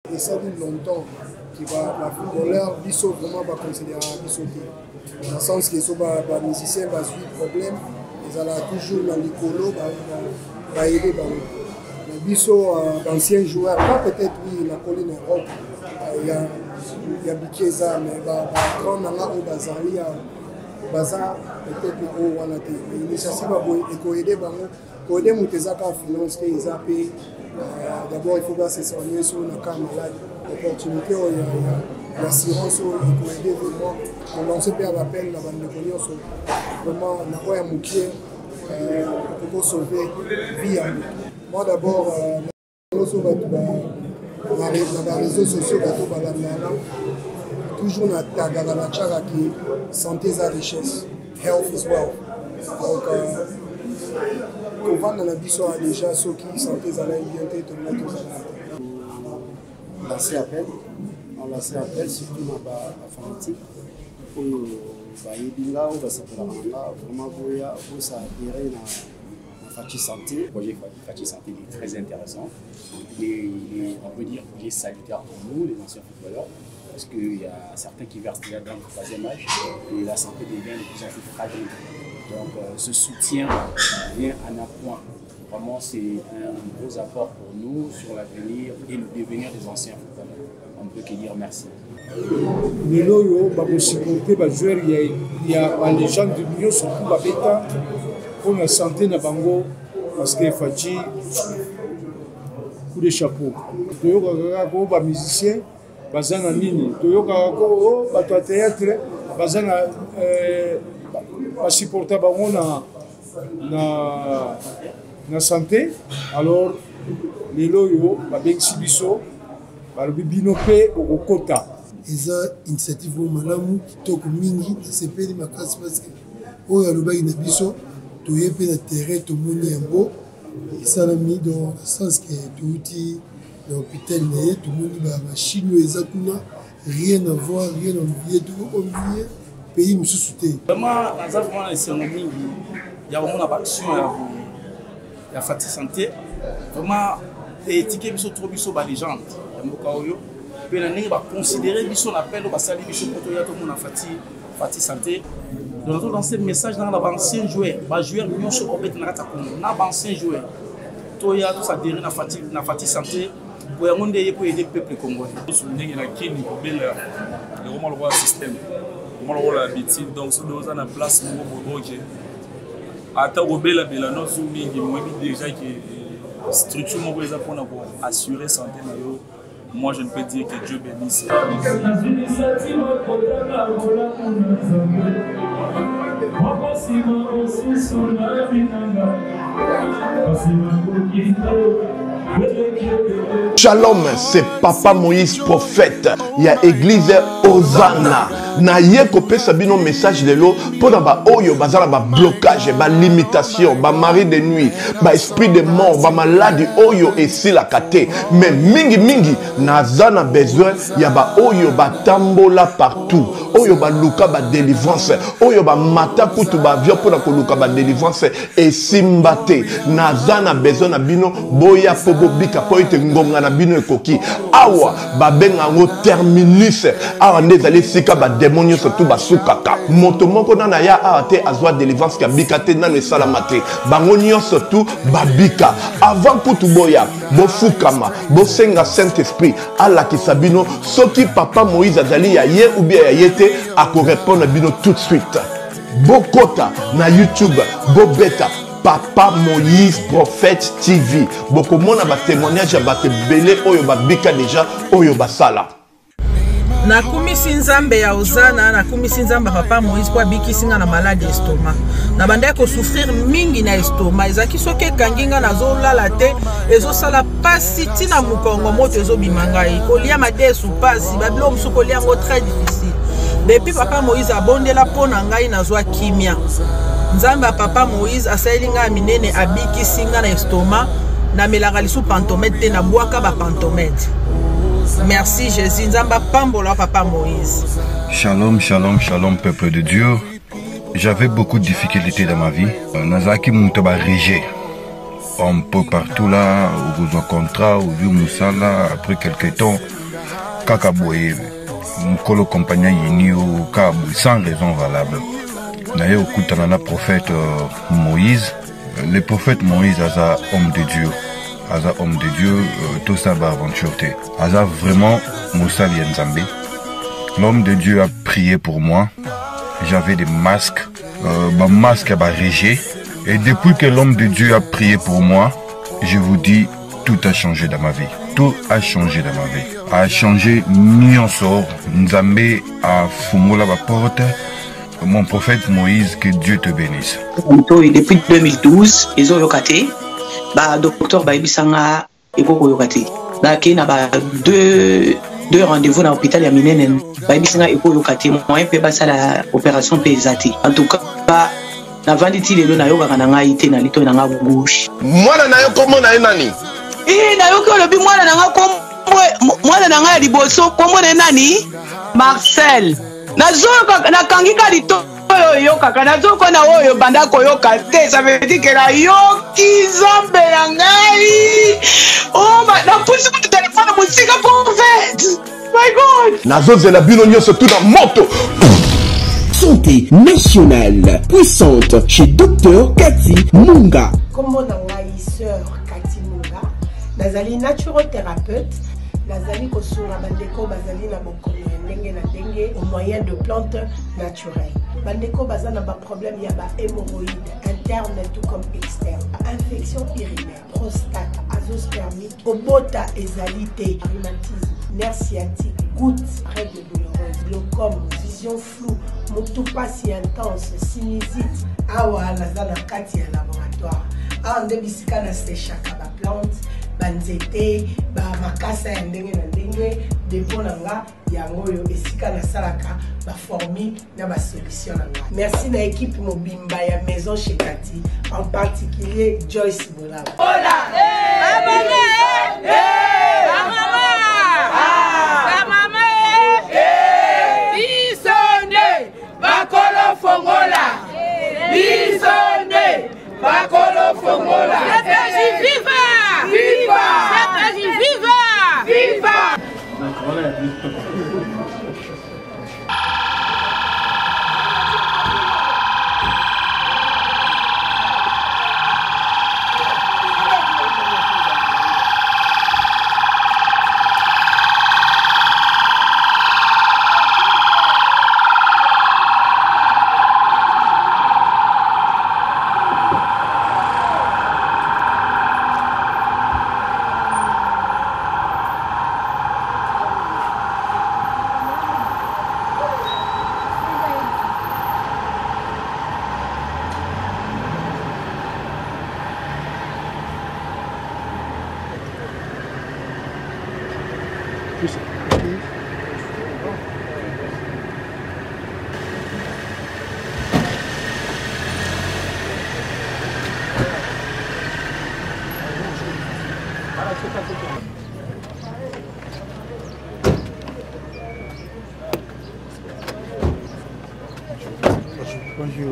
Et ça dit longtemps que les footballeurs, ils sont vraiment pas considérés, ils sont dans le sens qu'ils sont les musiciens, ils ont des problèmes, ils ont toujours dans l'écolo, ils aider. Mais ils sont d'anciens joueurs, pas peut-être oui, la colline en Europe, il y a Bikeza, mais quand on a au Bazali, au Bazar, peut-être au Wanate. Mais l'initiative va aider, pour aider Moutezaka en finance, qu'ils ont payé. D'abord, il faut bien se soigner sur le cas malade. L'opportunité, il y a l'assurance, il faut aider vraiment. On lance pas l'appel, la bande de connaissances. Vraiment, on a un moukier pour sauver vie. Moi, d'abord, dans les réseaux sociaux, toujours dans la tchara qui santé est richesse. Health is wealth. Donc, on a déjà ceux qui sont très à l'identité de notre on lance appel surtout dans la fanatique pour Baïbinga ou Basapelanga, vraiment pour s'adhérer dans Fachi Santé. Le projet Fachi Santé est très intéressant. On peut dire qu'il est salutaire pour nous, les anciens footballeurs, parce qu'il y a certains qui versent déjà dans le troisième âge et la santé devient de plus en plus fragile. Donc ce soutien vient en appoint. Vraiment, c'est un gros apport pour nous sur l'avenir et le devenir des anciens footballeurs. On ne peut que dire merci. Les loyaux, il y a les gens de l'Union, surtout Babeta, pour la santé de Bango, parce que Fachi, coup de chapeau. Toyoka les musiciens, Bazana Nini, Toyoka les théâtre, Bazana. Pas supporter na santé, alors les loyaux, bien sibiso, le binopé au quota. Ils ont une initiative pour Malamu qui toque mingi, c'est pas de ma classe parce que oh ya le bail na biso, tu y es pe na terrain tout monde est beau, et ça l'a mis dans le sens que tout outil l'hôpital né, tout le monde va machine exactement rien à voir, rien à envier, tout envier. Pays me soutient. Vraiment, il y a vraiment une action, il y a Fachi Santé. Vraiment, les tickets sont trop les gens. Il y a des gens qui considérer l'appel au Bassali, tout le monde a Fachi Santé. Nous avons lancé le message dans l'ancien joueur. Les joueurs qui sont complètement dans l'ancien joueur. Tout le monde a adhéré à Fachi Santé pour aider le peuple congolais. Le roi système. On a l'habitude, donc si nous avons en place, nous avons déjà que structure pour assurer santé. Moi, je ne peux dire que Dieu bénisse. Shalom, c'est Papa Moïse prophète. Il y a église Hosanna. Na ye kopé sabino message de l'eau pour ba oyo bazala ba blocage, ba limitation, ba mari de nuit, ba esprit de mort, ba maladie oyo et si la kate. Mais mingi nazana besoin ya ba oyo ba tambola partout. Oyo ba luka ba délivrance, oyo ba mata kutu ba vio pour la luka ba délivrance et simbate. Nazana besoin na bino boya pobo bika po ite ngonga na bino ekoki. Awa ba benga ngo terminus. Awa ndezali sika ba démonios surtout basukaka. Moto moko na ya ate azwa délivrance ka bikate na ne salamate. Bangonio surtout babika. Avant kutu boya bo fukama, bo senga Saint-Esprit ala kisabino soki Papa Moïse azali ya ye ou bien ya yete ako répondre bino tout de suite. Bokota na YouTube, Bobeta Papa Moïse Prophète TV. Boko mona ba témoignage ya bato belé oyo babika déjà oyo basala. Nakumisi nzambe ya Hosanna, nakumisi nzambe Papa Moïse kwa bikisinga na malade estomac. Na banda ko souffrir mingi na estomac. Ezaki soke kanginga na zolala te, ezo sala pasi tina mukongo moto ezo bimanga e. Kolia mate sou pasi, babilo musu kolia ngo très difficile. Depuis Papa Moïse abondela pona ngai na zwa kimia. Nzambe ya Papa Moïse asayelinga minene abikisinga na estomac, na melaka lisu pantomètre te na bwaka ba pantomètre. Merci Jésus, Nzamba Pambola Papa Moïse. Shalom, shalom, shalom peuple de Dieu. J'avais beaucoup de difficultés dans ma vie. Nazaki Moutaba Régé. Un peu partout là, au besoin contrat, au vieux Moussala, après quelques temps, kaka boye mukolo compagnie yini o kaka boye sans raison valable. Naye okutana na prophète Moïse. Le prophète Moïse aza homme de Dieu. Aza homme de Dieu, tout ça va aventure. Aza vraiment Moussa Nzambe. L'homme de Dieu a prié pour moi. J'avais des masques. Ma masque a régé. Et depuis que l'homme de Dieu a prié pour moi, je vous dis, tout a changé dans ma vie. Tout a changé dans ma vie. A changé Nyonsor. Nzambe a fumola la porte. Mon prophète Moïse, que Dieu te bénisse. Depuis 2012, ils ont yokaté. Docteur Baibisanga et Koko yokate. Qui n'a pas deux rendez-vous dans l'hôpital à Minen. Baibisanga et Koko yokate. Moi, je peux la opération pesate. En tout cas, la venditi de l'eau yoga kananga ite na lito na gauche. Moi na yo comment na nani? Na yo ko lobi moi na nga kombo moi na nga liboso kombo na nani? Marcel. Na kangika lito yo kaka nazo ko na oyo banda ko yo kate ça veut dire que la yo ki zombe na ngai. Oh na pousse mon téléphone musique pour fait. My God. Nazo zela bino nyonso tout dans moto. Santé nationale puissante chez Dr Cathy Munga. Comment on a sœur Cathy Munga, nazali naturothérapeute, nazali kosura bandeko bazali na bokono ndenge na ndenge au moyen de plantes naturelles. Bandeko bazana ba problème ya ba hémorroïdes interne tout comme externe, infection urinaire, prostate, azoospermie, obota ezalité, rhumatisme, nerf sciatique, gouttes, règles douloureuses, glaucome, vision floue, motupa si intense, sinusite, awa nazana kati ya laboratoire. Awa nde bisika na sechaka ba plante, banzete, ba makasa ya ndenge na ndenge, depo na nga yango yo esika na salaka ba formi na ba solution na nga. Merci na équipe mobimba ya maison chez Cathy, en particulier Joyce Bola. Hola! Bakolo Fongola, Bisonde, Bakolo Fongola. CPJ viva! Viva! CPJ viva! Viva! Bonjour.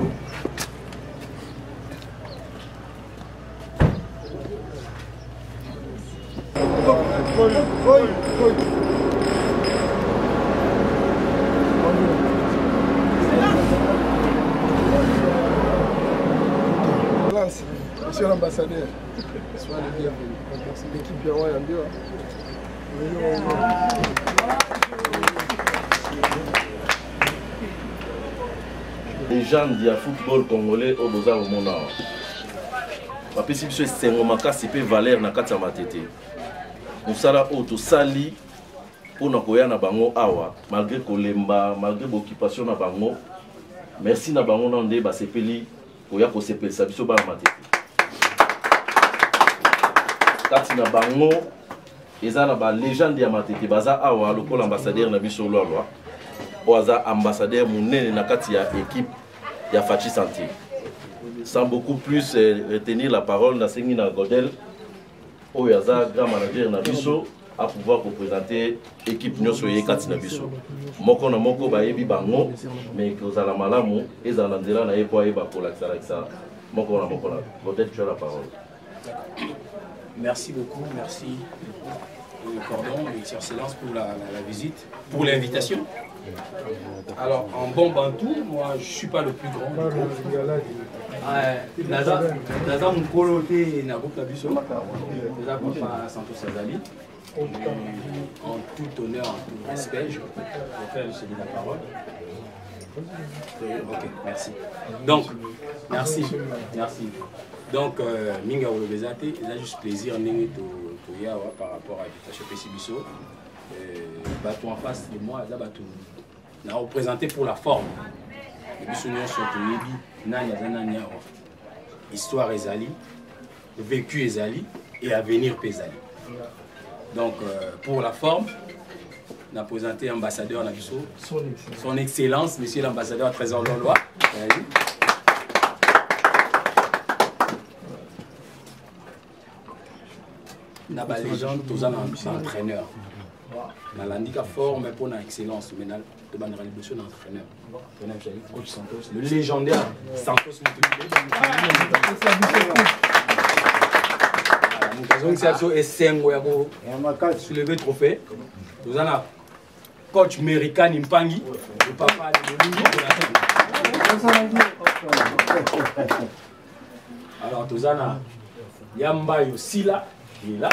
Monsieur l'ambassadeur, sois le bienvenu. Merci l'équipe de Roi Yambio. Les gens du football congolais au Boza au monde. Parce que si c'est un peu valeur na kati ya matete. Musala auto sali pour na koya na bango awa malgré kolemba malgré l'occupation na bango. Merci na bango na nde ba sepeli koya ko sepelisa biso ba matete. Kati na bango eza na ba légende ya matete baza awa lokola ambassadeur na biso lwa oaza ambassadeur munene na kati ya équipe ya Fachi Santé. Sans beaucoup plus retenir la parole na sengi na Godel oaza grand manager na biso à pouvoir représenter équipe nyoso ye kati na biso. Moko na moko ba yebi bango mais que za la malamu ezala nzela na ye po ayeba ko lakisa moko na moko na. Godel tu as la parole. Merci beaucoup, merci. le cordon et sur silence pour la visite, pour l'invitation. Alors, en bon bantou, moi je ne suis pas le plus grand. Naza Mukolo te na groupe Nabiso, Naza Papa Santos Azali. En tout honneur, en tout respect, je préfère céder la parole. Ok, merci. Donc, merci. Donc, Minga Olobezate, il a juste plaisir de par rapport à l'invitation Pessibiso. En face de moi, on a représenté pour la forme. Les bisounions sont histoire Ezali, vécu Ezali et avenir Ezali. Donc, pour la forme, on a présenté l'ambassadeur Nabiso, son excellence, monsieur l'ambassadeur Trésor Lolois. On a les gens, tous un entraîneur. On a l'indicat fort, mais pour l'excellence. Mais on a un entraîneur. Coach Santos, le légendaire Santos nous avons soulevé le trophée. Nous avons coach américain Impangi, le papa de alors, nous avons Yamba Yosila, il est là.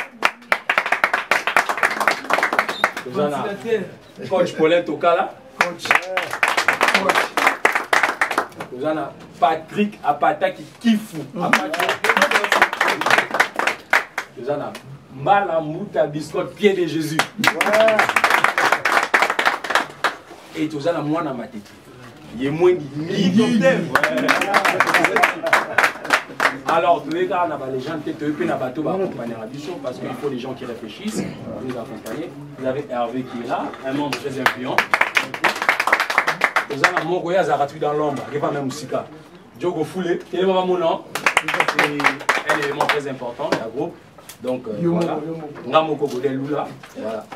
Nous avons coach Paulin Tokala. Nous avons Patrick Apata qui kiffe. Nous avons Malamouta Biscotte, pied de Jésus. Et nous avons moi dans ma tête. Il est moins de alors, tous les gars, les gens qui sont accompagner à Bichon parce qu'il faut des gens qui réfléchissent, nous accompagner. Vous avez Hervé qui est là, un membre très influent. Vous avez Mongoya Zaratu dans l'ombre, qui n'est pas même Moussika. Diogo Foulé, qui est mon nom. C'est un élément très important, la groupe. Donc, voilà. Namoko Godel Lula. Voilà.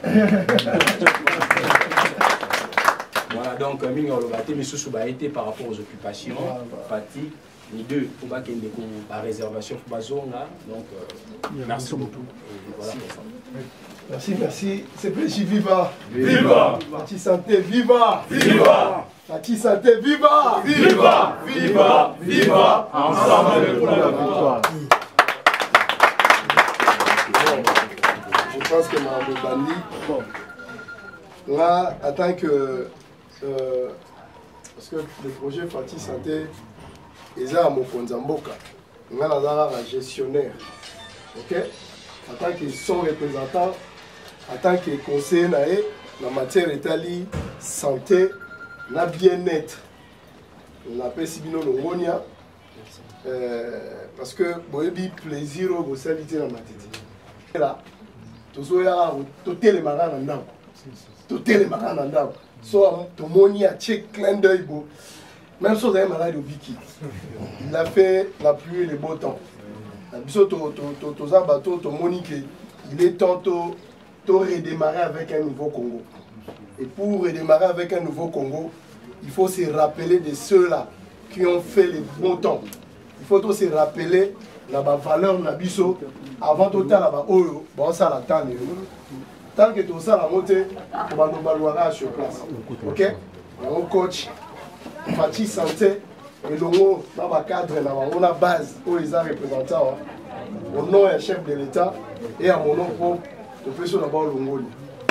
Voilà, donc, Minga Olobate, mais sous-souba été par rapport aux occupations, fatigue. Les deux, il faut pas qu'il y ait la réservation pour Bazonga. Donc, merci beaucoup. Voilà pour ça. Merci. C'est Péchi Viva. Viva. Fati Santé, viva. Viva. Fati Santé, viva. Viva. Viva. Viva. Ensemble pour la victoire. Je pense que Mme Bandi, là, en tant que. Parce que le projet Fati Santé, ils ont mon Konzamboka. Nous avons un gestionnaire. Ok? En tant que son représentant, en tant que conseiller en matière d'Italie, santé, na bien-être. On appelle Sibino Longonia. Parce que boyebi plaisir au salité dans ma tête. Là, tout ça, tout les marins en dame. Tout les marins en dame. Soit tout le monde a check clin d'œil. Même si vous avez malade au Biki, il a fait la pluie et le beau temps. Il est temps de redémarrer avec un nouveau Congo. Et pour redémarrer avec un nouveau Congo, il faut se rappeler de ceux-là qui ont fait les bons temps. Il faut aussi se rappeler la valeur de Bisso avant tout ça, ça la temps. Tant que tout ça la montée, on va nous valoir sur place. Ok? Mon coach. Fati Santé et l'ongo dans le cadre de la base où ils ont représenté au nom du chef de l'État et à mon nom propre, je fais sur d'abord l'ongo.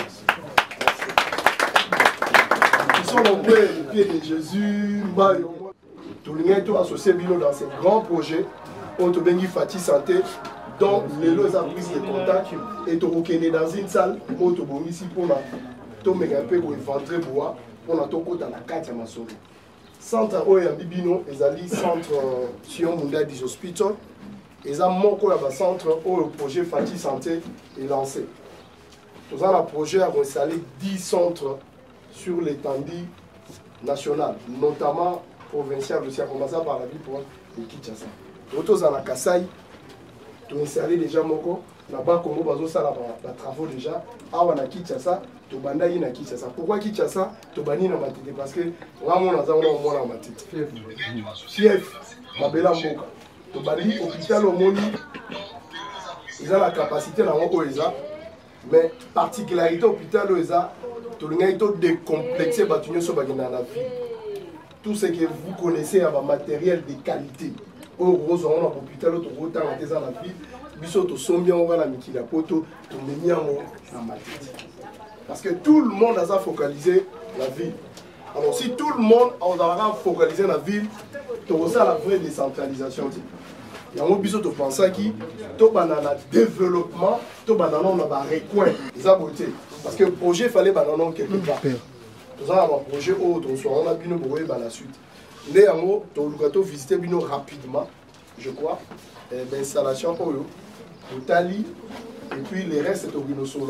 Ils sont nombreux, les pieds de Jésus, tout le monde est associé dans ces grands projets. On te bénit Fati Santé, dont les lois ont pris de contact et tu es dans une salle où tu es ici pour un peu pour éventrer bois pour la toko dans la carte de ma soeur. Centre Oya Bibino, ils centre Sion Munda des Hospital. Ils ont mon centre où le projet Fati Santé est lancé. Nous avons un projet à installer 10 centres sur l'étendue nationale, notamment provinciale aussi, à commencer par la ville pour les Kinshasa. Nous avons la Kassai, nous avons installé déjà Moko, là-bas, comme nous avons fait travaux déjà, à Kinshasa. Tobanda na Kinshasa. Pourquoi Kinshasa? Tobani na matete parce que vraiment on a un matete. Fief, Babela Mboka. Tobani hôpital au Moni, ils ont la capacité na Moko Eza. Mais particularité hôpital eza tolingaki to décomplexer bato nyonso bakenda na vie. Tout ce que vous connaissez à matériel de qualité. Au gros on a hôpital to rota na teza na vie. Biso to sombi on va la mikila poto to meni yango na matete. Parce que tout le monde a focalisé la ville. Alors si tout le monde a focalisé la ville, tu as la vraie décentralisation. Il y a un biso to penser qui to banana développement, to banana on a recoin. Ça beauté. Parce que le projet fallait banana quelque part. Nous avons un projet autre, on a bien pour la suite. Néanmoins, tu as visité bino rapidement, je crois, l'installation au Tali, et puis les restes de bino sur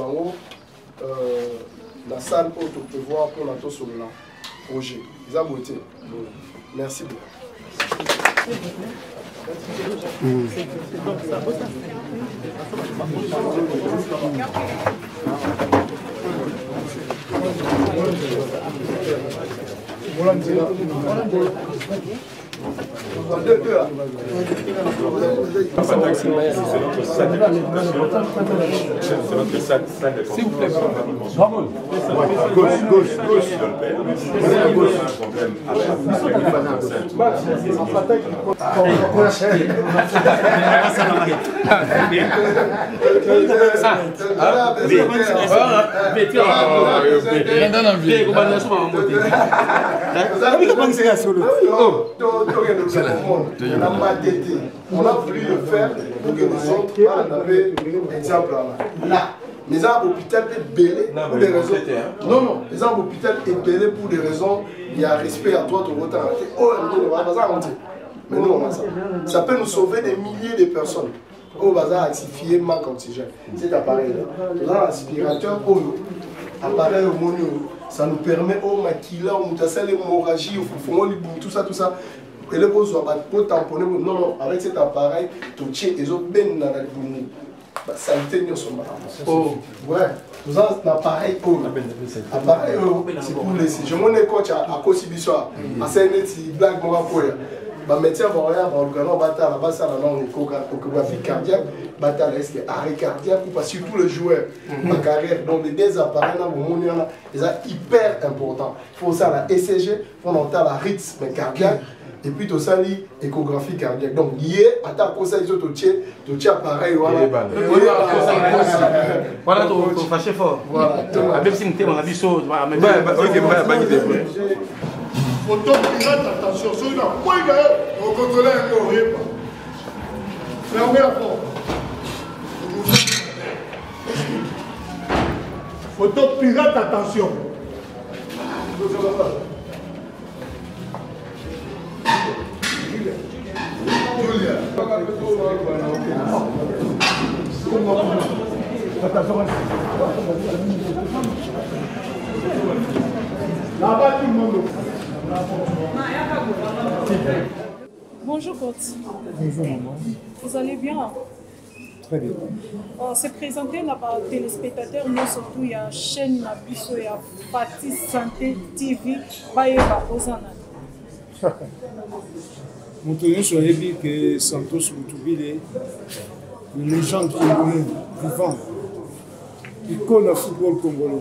la salle où tu peux voir pour la sur le projet. Ça beauté. Merci beaucoup. S'il vous plaît, gauche. On a voulu le faire pour que les autres en avaient exemple là. Mais à l'hôpital est belé pour des raisons. Non, les gens à l'hôpital est belé pour des raisons. Il y a respect à toi, ton retard. Mais nous, on a ça. Ça peut nous sauver des milliers de personnes. Au bazar actifié manque d'oxygène. Cet appareil-là, nous avons un aspirateur appareil au mono. Ça nous permet au maquilla, au mutassel, l'hémorragie, au fond, tout ça. Et les choses sont tamponner. Non, avec cet appareil, tu tiens les autres ben dans le boumou. Ça a été son oh, ouais. Nous avons un appareil appareil, c'est pour laisser. Je m'en ai coach à Kosibisoa, à Saint-Néti, Black Morapoya. Bah, médecin va regarder dans le galant, bataille, la base, la échographie cardiaque, bataille, est-ce que arrêt cardiaque, ou pas surtout le joueur, ma carrière, donc les deux appareils, ils sont hyper importants. Il faut ça, la ECG, il faut entendre la rythme cardiaque, et puis tout ça, l'échographie cardiaque. Donc, lié à ta conseil, tu tiens pareil, voilà. Voilà, tu fâches fort. Voilà. Même si tu as des choses, Photo pirate, attention, ceux là, on contrôle un peu, fermez la porte. Photo pirate, attention. Là-bas, tout le monde. Bonjour, Côte. Bonjour, maman. Vous allez bien? Très bien. On s'est présenté là bas téléspectateurs, nous surtout il y a chaîne Nabiso, il y a Fati Santé TV, Bayeba Ozana. Montonio Soyebi que Santos Moutubile, une légende congolaise vivante, icône du football congolais.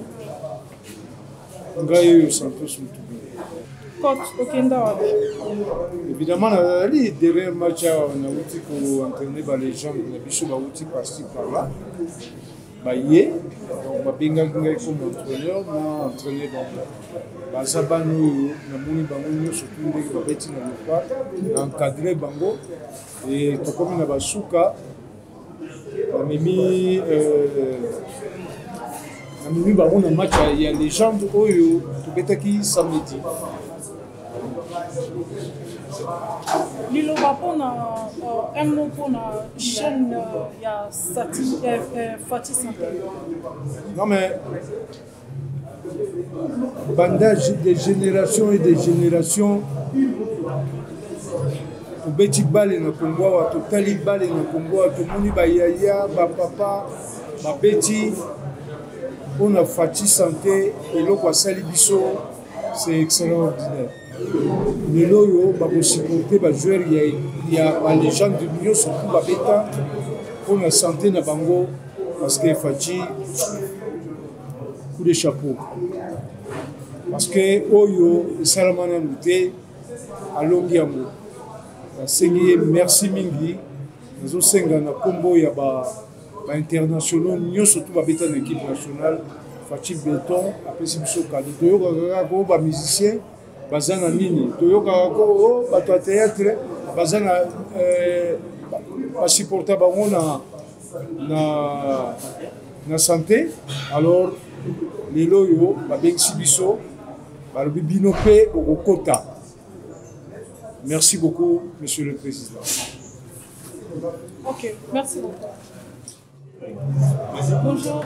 Ngayo Santos Moutubile. Coach Okenda. Évidemment, les derniers matchs, on a outil pour entraîner les gens, on a bichou outil par-ci par-là. Baye, on a bien gagné comme entraîneur, on a entraîné Bazabano, on a moni bango surtout les babeti na pas, on a encadré bango et comme on a basuka, on a mis bango na match, il y a les gens oyo, tout betaki samedi. Lilo Bapona, un mot pour la chaîne, il y a Fati Santé. Non mais, bandage des générations et des générations, au Beti Balé na Congo, au Tali Balé na Congo, au Moni Bayaya, Papa, Beti, on a Fati Santé et l'autre Sali Bisso, c'est extraordinaire. Les loyaux, ils supporter les joueurs, il y a les gens de l'Union, surtout les bêta, pour la santé de Bango, parce que Fati, coup de chapeau. Parce que Oyo, Salamana Mouté, à Longiamo, merci Mingi, nous avons na combo ya ba internationaux, nous surtout ba béton équipe nationale, Fatih Béton, après si biso kali, toyoka ko ba musicien, bazana nini, toyoka ko ba théâtre, bazana ba supporter ba na santé, alors les loyo ba bengsi biso le binopé au quota. Merci beaucoup, Monsieur le Président. Ok, merci beaucoup. Bonjour.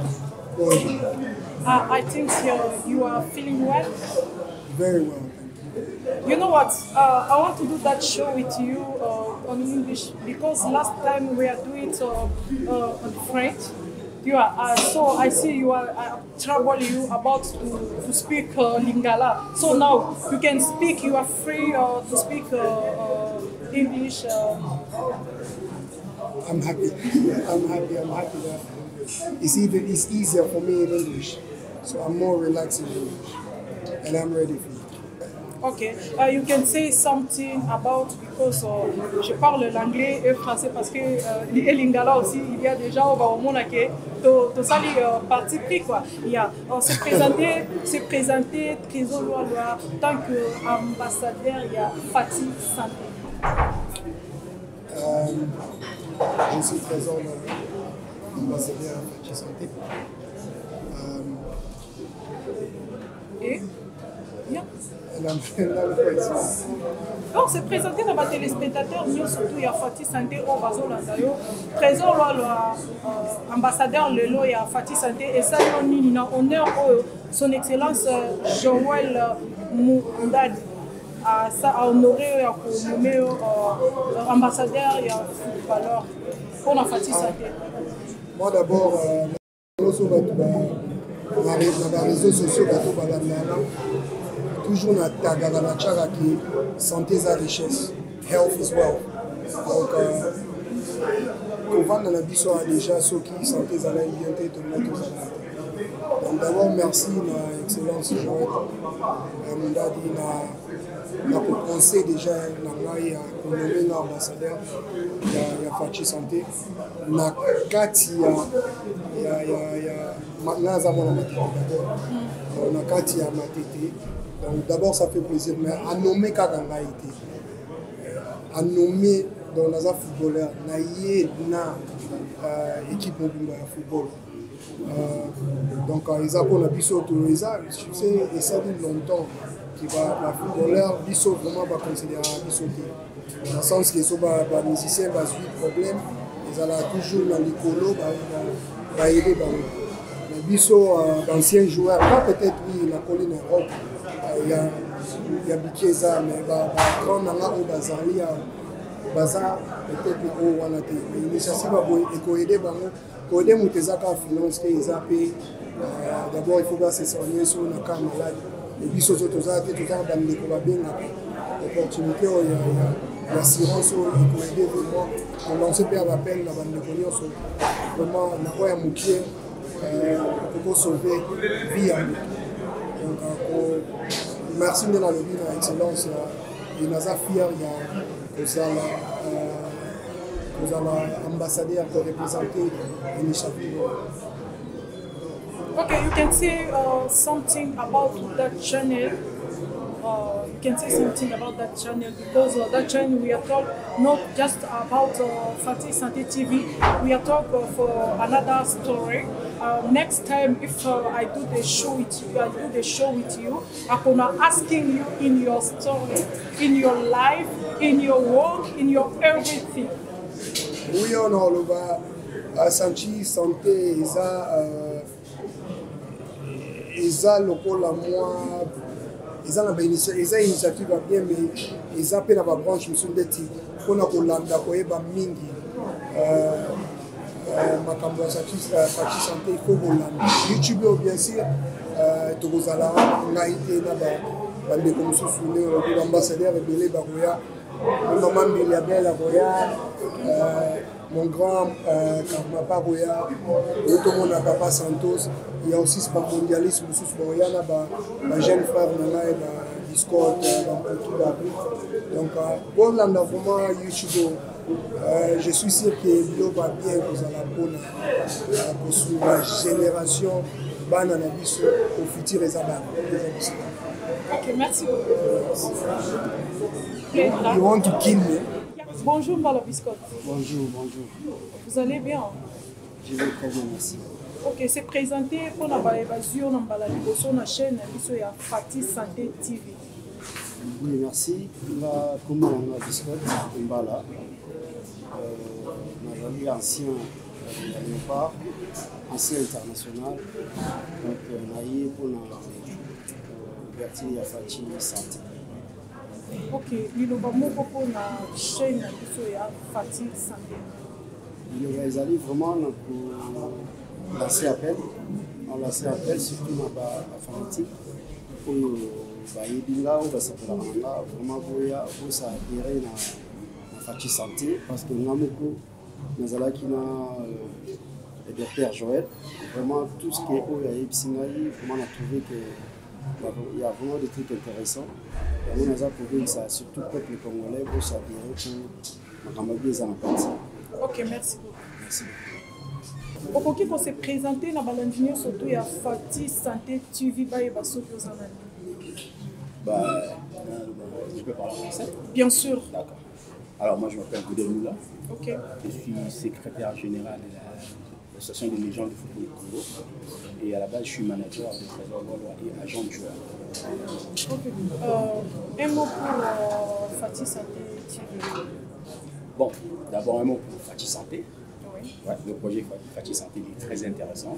I think you are feeling well. Very well. You know what? I want to do that show with you on English because last time we are doing it on French. You are so I see you are trouble you about to speak Lingala. So now you can speak. You are free to speak English. I'm happy. I'm happy that it's easier for me in English. So I'm more relaxed in English, and I'm ready for it. Okay, you can say something about, because je parle l'anglais et français parce que et lingala aussi, il y a déjà au monde qui to sali parti pris quoi. Il y a se présenter Trésor Loa tant que ambassadeur, il y a Fatih Santé. Je suis Trésor ambassadeur Fatih Santé. Et bien. Donc c'est présenté dans les téléspectateurs, nous surtout il y a Fatih Santé au Bazo Landayo, Trésor ambassadeur Lelo il y a Fatih Santé et ça on a honneur son excellence Joël Moundad a honoré ambassadeur il y a footballeur pour la Fatih Santé. Moi d'abord dans les réseaux sociaux toujours na tagala na chaka qui santé sa richesse, health is wealth. Donc quand on a biso déjà ceux qui santé sa la bien tout le monde. Donc d'abord merci na excellence Joël Moundadi na conseil déjà na ngai ya nommer na ambassadeur ya Fatih Santé na kati ya maintenant za mona matete d'abord na kati ya matete. Donc d'abord ça fait plaisir, mais à nommer Kakanga été, à nommer dans les footballeurs, na équipe mobile de football. Donc ils ont appuyé autour de ça, je sais, et ça dit longtemps que les footballeurs sont vraiment pas considérés dans le sens qu'ils sont les musiciens, ils ont des problèmes, ils ont toujours dans l'écolo, ils aider les d'anciens joueurs, pas peut-être oui, la colline Europe. Il y a Bikeza, mais quand on a au Bazali, Baza, peut-être au Wanate. Mais l'initiative a aidé pour aider Moutezaka à financer les AP. D'abord, il faut bien se soigner sur le cas malade. Et puis, surtout, tout ça, dans les opportunités, il y a l'assurance, il faut aider vraiment. On lance bien l'appel, la bande de cognos, vraiment, on a un moukier pour sauver vie. Donc, merci de la lobby de l'excellence. Et nous sommes fiers que l'ambassadeur pour représenter l'initiative. Okay, you can say something about that channel. You can say something about that channel because that channel we are talking not just about Fatih Santé TV. We are talking for another story. Next time, if I do the show with you, I'm gonna asking you in your story, in your life, in your work, in your everything. Oui, on a le Santé Santé, ils ont le pôle à moi. Ils ont une initiative bien, mais ils ont la branche mission de type. On a Kolanda, Koeba Mingi, Makambo Fatih Santé, il faut Kolanda. YouTube, bien sûr, Togozala, Naïté, Naba, Bande comme Soussouné, l'ambassadeur Belé Baroya, Maman Biliabel Baroya, mon grand Karmapa Roya, on a Papa Santos, il y a aussi ce mondialisme, il y a un jeune frère et Discord, donc pour l'endroit YouTube, je suis sûr que l'eau va bien vous allez pour la génération au futur et Ok, merci beaucoup. You want to kill me? Bonjour, Mbala Biscotte. Bonjour, bonjour. Vous allez bien? Je vais très bien, merci. Ok, c'est présenté pour la évasion dans la chaîne de Fati Santé TV. Oui, merci. Là, comme on a Biscotte, Mbala, on a ancien Léopard, ancien international. Donc, on a eu pour la Fati Santé. Ok, il y a une chaîne de Fati Santé. Il y a vraiment pour lancer appel. On lance appel surtout dans la fanatique. Pour vraiment pour s'adhérer à Fati Santé. Parce que nous avons le docteur Joël. Vraiment tout ce qui est au Yaïpsingaï, on a trouvé qu'il y a vraiment des trucs intéressants. Et on a trouvé que ça, surtout le peuple congolais, pour s'adhérer pour Makamabie et Zanapati. Ok, merci beaucoup. Merci beaucoup. Pour se présenter dans Balandinio, surtout il y a Fati Santé TV, et Basso Je peux parler français? Bien sûr. D'accord. Alors moi je m'appelle Goudel Moula. Ok. Je suis secrétaire général de l'association des légendes du football du Congo. Et à la base je suis manager de Trésor Gaulois et agent de joueur. Okay. Un mot pour Fati Santé TV. Bon, d'abord un mot pour Fati Santé. Oui. Ouais, le projet Fati Santé est très intéressant.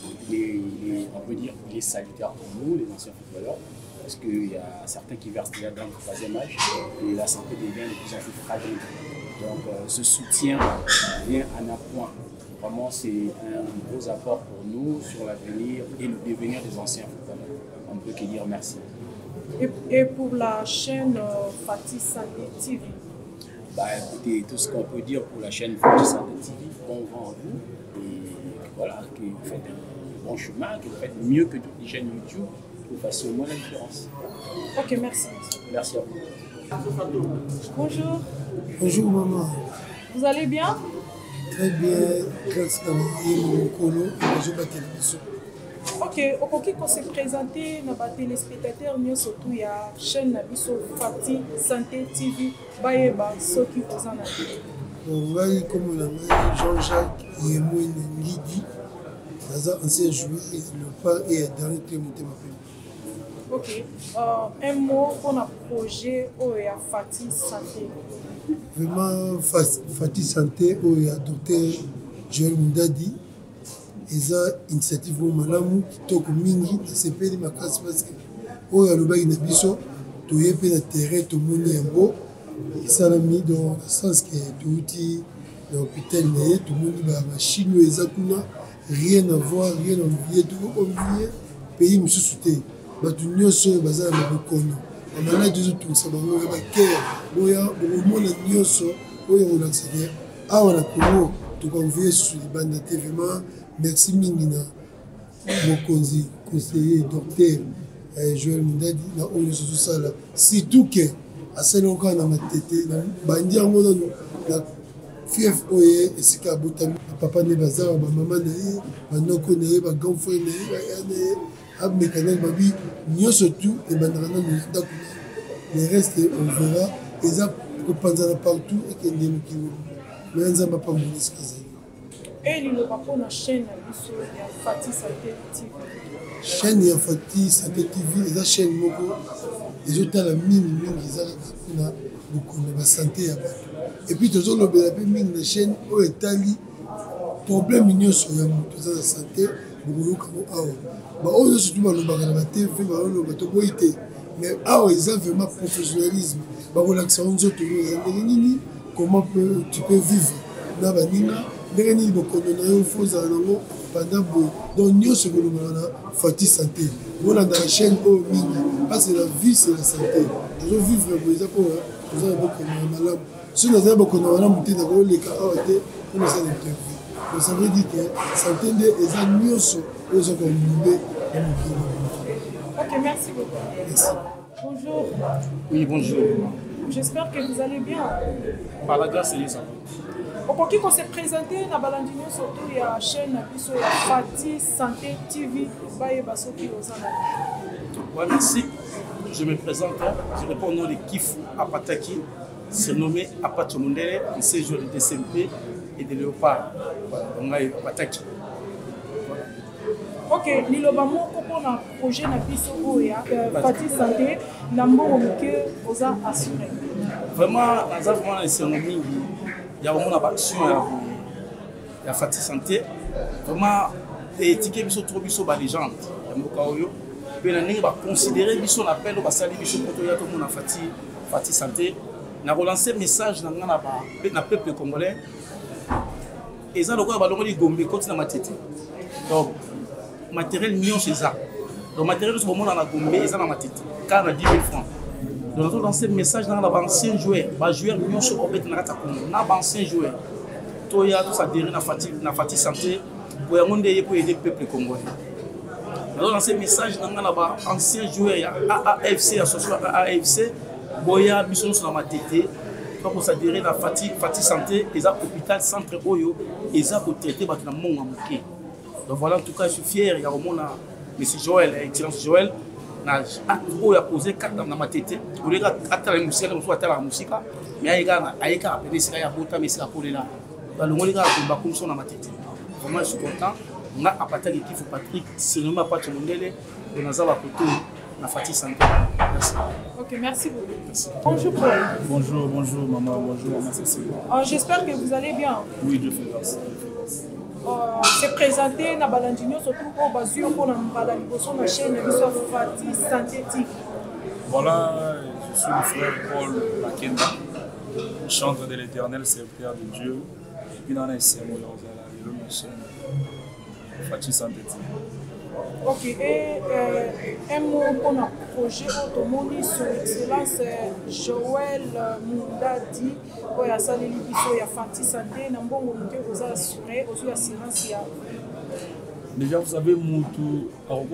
On peut dire qu'il est salutaire pour nous, les anciens footballeurs. Parce qu'il y a certains qui versent déjà dans le troisième âge et la santé devient de plus en plus fragile. Donc ce soutien vient en appoint. Vraiment, c'est un gros apport pour nous sur l'avenir et le devenir des anciens footballeurs. On ne peut que dire merci. Et pour la chaîne Fati Santé TV? Écoutez, tout ce qu'on peut dire pour la chaîne Fati Santé TV, bon vent à vous. Et voilà, que vous faites un bon chemin, que vous faites mieux que toutes les chaînes YouTube. Vous fassiez au moins la différence. Ok, merci. Merci à vous. Bonjour. Bonjour maman. Vous allez bien? Très bien, grâce à mon colo, je vais télévision. Ok, au qui qu'on s'est présenté dans les téléspectateurs, nous surtout il y a chaîne Nabiso Fati Santé TV, Baeba, ceux qui vous en avez. Bon, comme on a Jean-Jacques Yemoué Ngidi, ancien joueur, le pas et dernier qui monté ma fille. Ok, un mot pour le projet Oya Fati Santé. Vraiment, Fati Santé, Oya Docteur Joël Mundadi, ils ont une initiative pour Malamu, qui toque mingi, c'est pas de ma classe parce que Oya Loba Inabiso, tu es peu de terrain, tout le monde est beau, et ça l'a mis dans le sens que tout est dans l'hôpital, tout le monde est dans la Chine, rien à voir, rien à envier, tout le monde envier, pays me sous-souté. Batu nyonso baza na bokono amana dizo tungisa bango ya bakere boya bomona nyonso oyo olaxer awa na Congo tukonvie sur les bandes de vraiment merci mingi na mokonzi conseiller docteur Joël Mundadi na oyo soso sala surtout que asali oka na matete na bandi yango na fief oye esika botami papa ne bazala ba mama na ye bandoko na ye ba grand frère na ye na ye mécanel babi nous surtout et banana nous les restes on verra et ça reprendra partout et que nous qui mais on va pas mourir ce et il ne va pas la chaîne sur Fati Santé TV chaîne ya Fati Santé TV et la chaîne moko les autres la mine ils ont na beaucoup de santé et puis toujours le bébé mine la chaîne au Italie problème mignon sur la santé beaucoup on surtout balobaka na TV baloba toboyi te mais awa eza vraiment professionnalisme bakolakisa nzoto eza ndenge nini comment tu peux vivre na baninga ndenge nini bokono na yo fo ozala nango pendant boye donc nyonso kolobaka na Fati Santé bolanda la chaîne oyo mingi parce que la vie c'est la santé tozovivre boye eza mpo tozala bokono ya malamu soki nazali bokono ya malamu te nakoleka awa te on essaie d'interviewer. Donc ça veut dire que santé nde eza nyonso oyo kombe na mokili. Ok, merci beaucoup. Merci. Bonjour. Oui, bonjour. J'espère que vous allez bien. Par la grâce de Dieu, ça va. Okoki ko se présenter na balandi nyonso to ya chaîne na biso ya Fati Santé TV bayeba soki ozana. Ouais, merci. Je me présente, je réponds au nom de Kifu Apataki, surnommé Apatomundere, ancien joueur de DCMP et de Léopard. On a Apataki. Ok, liloba moko mpona projet na biso oyo ya Fati Santé na mbongo moke oza assuré. Vraiment, naza vraiment na esengo mingi ya komona baaction ya Fati Santé. Vraiment, etike biso trop biso balégende ya mboka oyo. Mpe na ndenge baconsidere biso na pele basali biso mpo toya tomona Fati Santé. Na relancer message na nga na peuple congolais. Eza lokola balongoli Gombe koti na matete. Donc, matériel nyonso eza. Donc matériel nyonso bomona na Gombe eza na matete. Car na 10 000 francs. Donc nazo lancer message na ba ancien joueur, ba joueur nyonso obet na kata Congo. Na ba ancien joueur. Toya to s'adhérer na Fati Santé pour yango ndeye pour aider peuple congolais. Nazo lancer message na ba ancien joueur ya AAFC association AAFC boya biso nyonso na matete. Pour s'adhérer na Fati Santé, eza hôpital centre oyo eza ko traiter bato na monga moké. Donc voilà, en tout cas, je suis fier. Il y a vraiment M. Joël, Excellence Joël, qui a posé 4 ans dans ma tête. Au lieu d'attendre la musique, la musique, mais il y a appelé ça, il y a beaucoup de choses pour là. Donc il y a beaucoup de choses dans ma tête. Vraiment, je suis content. On a apporté l'équipe au Patrick, c'est le nom de Patrick Mondele, de Nazava Koto, la Fati Santé. Merci. Ok, merci beaucoup. Merci. Bonjour Paul. Bonjour, bonjour maman, bonjour maman Cécile. J'espère que vous allez bien. Oui, Dieu fait grâce. Se présenter na balandinyo surtout au basio pour na mbala liboso na chaîne biso Fati Santé TV. Voilà, je suis le frère Paul Makenda, chantre de l'Éternel, serviteur de Dieu. Et puis dans les sermons, il y a la chaîne Fati Santé TV. Ok, et un mot pour notre projet automobile sur excellence Joël Mundadi, où il y a ça, il y a Fati Santé, il y a vous assuré, aussi assurance. Déjà, vous savez, Moutou, alors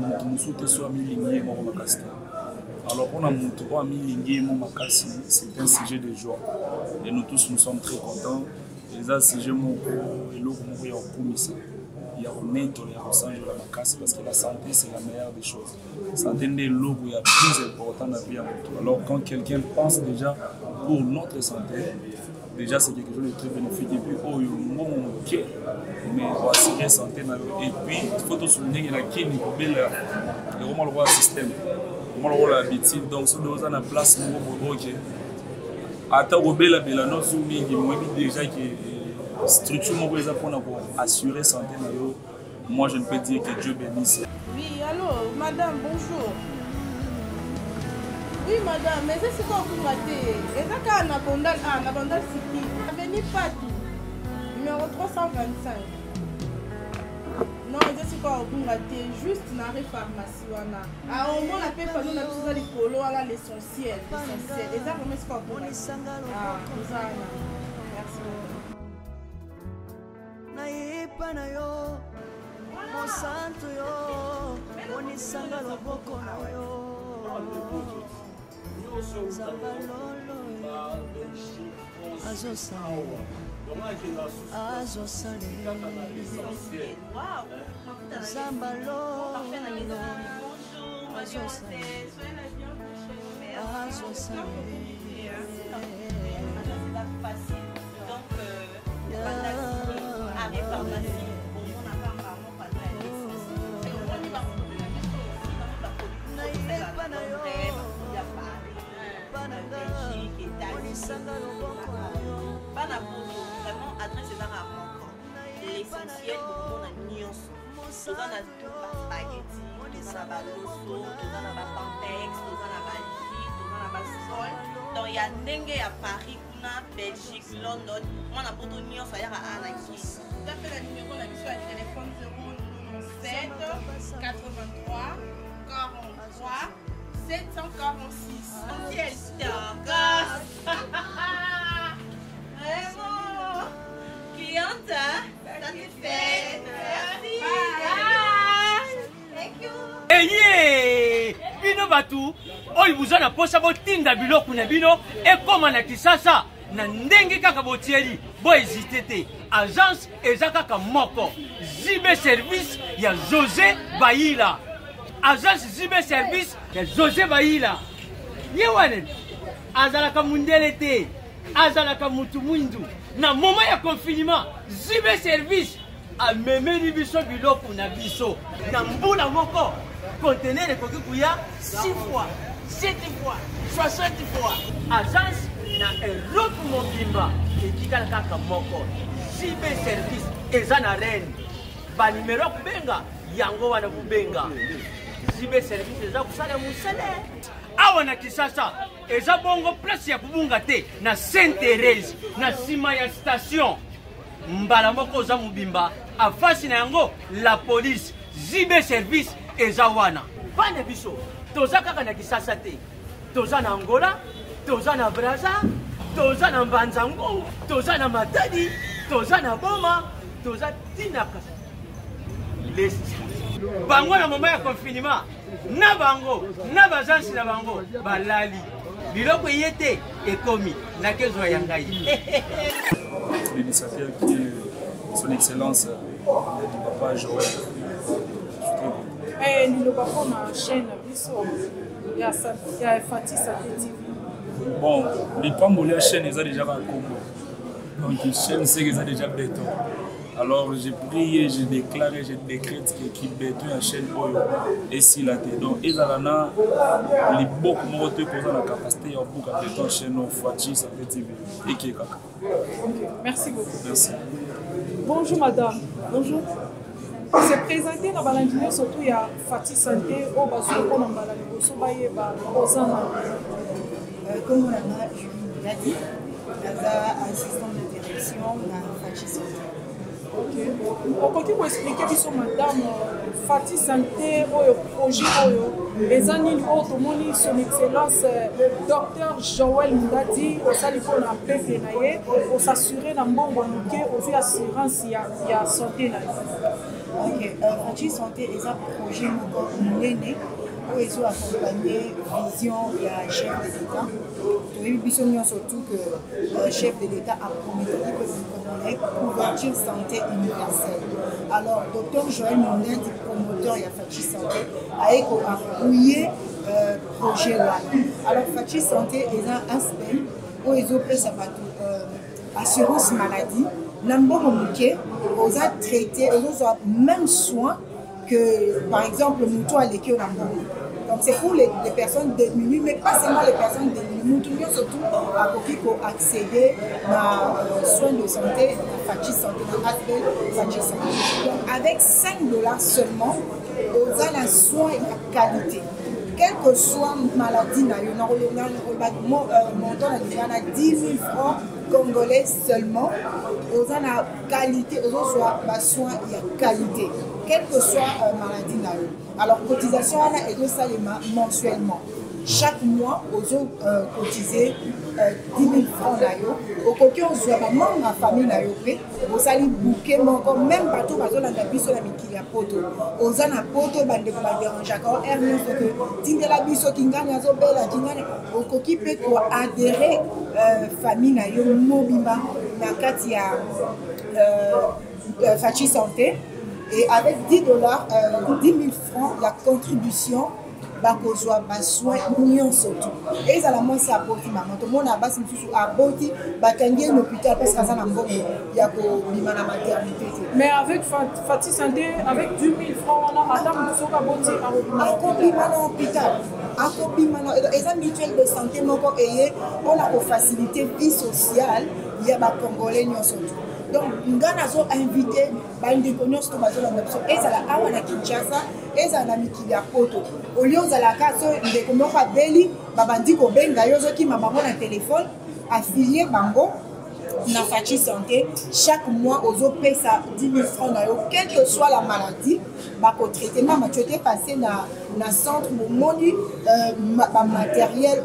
on a Moutou, c'est un sujet de joie. Et nous tous, nous sommes très contents. Et ça, c'est un sujet qui il y a parce que la santé c'est la meilleure des choses. La santé est le qui est plus important dans la vie. Alors quand quelqu'un pense déjà pour notre santé, déjà c'est quelque chose de très bénéfique. Et puis oh yo mais on assurer santé et puis il faut tout souligner qu'il y a qui le vraiment le système, vraiment le l'habitude. Donc si nous avons en place nous ok. Attends obéla bela non soumis qui moi déjà qui structure pour assurer santé. Moi je ne peux dire que Dieu bénisse. Oui, allô, madame, bonjour. Oui, madame, mais c'est quoi vous ratez? Et ça, quand on a bandal City, avenue Patou, numéro 325. Non, je sais quoi vous ratez, juste dans la pharmacie. Ah, au moins, la paix, on a tout ça, les polos, l'essentiel. Et ça, vraiment, c'est quoi vous ratez? Ah, vous avez. Merci beaucoup. Mosanto yo, onisanga loboko na yo. Zabalolo yo, azosale, azosale. Zambalolo yo, azosale, azosale. Vraiment adresse à l'essentiel pour nous nyonso. Nous avons tout spaghetti, nous avons loso, nous avons pampex, nous avons lit, nous avons sol. Donc il y a dengue à Paris, Belgique, London. Moi on a pour tout nyonso à Anaki. Vous appelez le numéro de la téléphone 097 83 43 746. Ciel Star. Vraiment. Qui Eye bino batu oyo buza na posa botinda biloko na bino ekoma na Kisasa na ndenge kaka botieli bo hésiter te agence eza kaka moko Zibe service ya José Baïla agence Zibe service ya José Baïla ye wane azalaka mundele te azalaka mutu mwindu na moment ya confinement Zibe service amemeli biso biloko na biso na mbula moko conteneur ekoki kuya 6 fois 7 fois 60 fois agence na Europe mobimba etikala kaka moko Zibe service eza na reine ba numero kubenga yango wana kubenga Zibe service eza kusala musele awa na Kisasa eza bongo place ya kubunga te na Sainte-Thérèse na sima ya station mbala moko za mubimba afasi na yango la police Zibe service eza wana bana biso toza kaka na Kisasa te toza na Angola toza na Brazza toza na Mbanzango toza na Matadi toza na Boma toza tinaka les bango na moment ya confinement na bango na bazansi na bango balali biloko yete ekomi na kezo ya ngai l'initiateur qui est son excellence du papa Joël. Et nous le passons dans la chaîne Bisso. Il y a Fati Santé TV. Bon, les pas moulés à chaîne, ils ont déjà un Congo. Donc, la chaîne, c'est qu'ils ont déjà béton. Alors, j'ai prié, j'ai déclaré, j'ai décrété qu'ils béton la chaîne Oyo. Et si la tête. Donc, ils ont les beaucoup de la capacité à beaucoup de béton chaîne Fati Santé TV. Et qui est caca. Merci beaucoup. Merci. Bonjour madame. Bonjour. C'est présenté dans Balandino, surtout il y a Fati Santé, au Basso, comme on Balandino, so baye ba Osana. Comme on l'a dit, assistant de direction à Fati Santé. Ok. On peut expliquer que madame Fati Santé, au projet, les années autres, son excellence, docteur Joël Mundadi, au salifon à peuple naïe, pour s'assurer dans bon bonité, aux assurances, il y a santé naïe. Ok, Fati Santé est un projet néné où ils ont accompagné vision et chef de l'État. Nous avons surtout que le chef de l'État a promis que couverture santé universelle. Alors, docteur Joël Mundadi, promoteur de Fati Santé, a appuyé le projet là. Alors, Fati Santé est un aspect où ils ont fait assurance maladie. Nambomoké, on a traité, on a même soin que, par exemple, le mouton à l'équipe Nambomo. Donc, c'est pour les personnes démunies, mais pas seulement les personnes démunies, nous surtout à pour accéder à soins de santé, à Fati Santé, à l'aspect Fati Santé. Donc, avec $5 seulement, on a un soin de qualité. Quelle que soit maladie, on a montant à 10 000 francs congolais seulement, on a la qualité, on a soin et qualité, quelle que soit maladie. Alors, cotisation, on a ça mensuellement. Chaque mois, on a cotisé 10 000 francs. Au côté, on a membre de la famille, on a bouquet, même bateau, on a un biso qui a poto. On a un poto, on a un dérange encore. Hermès, que la biso qui gagne, au côté, peut adhérer famille, Mobimba, Nakatia, Fati Santé. Et avec $10, 10 000 francs, la contribution, bakozwa baswa nyonso tu ezala mwasi aboti mama tomona basi misusu aboti bakangi l'hôpital parce que ça na mbongo ya ko bima na maternité. Mais avec Fati Santé avec 10 000 francs on a madame soka boti akobima na hôpital akobima na eza mutuelle de santé moko eye on a ko faciliter vie sociale ya ba congolais nyonso tu. Donc, nous avons invité les gens qui sont à Kinshasa et à Mikili Poto. Au lieu de la case, nous avons dit que nous avons un téléphone affilié Bango. na Fachi Santé, chaque mois, aux autres paye ça 10 000 francs, quelle que soit la maladie, au traitement, tu es passé dans le centre, moni matériel,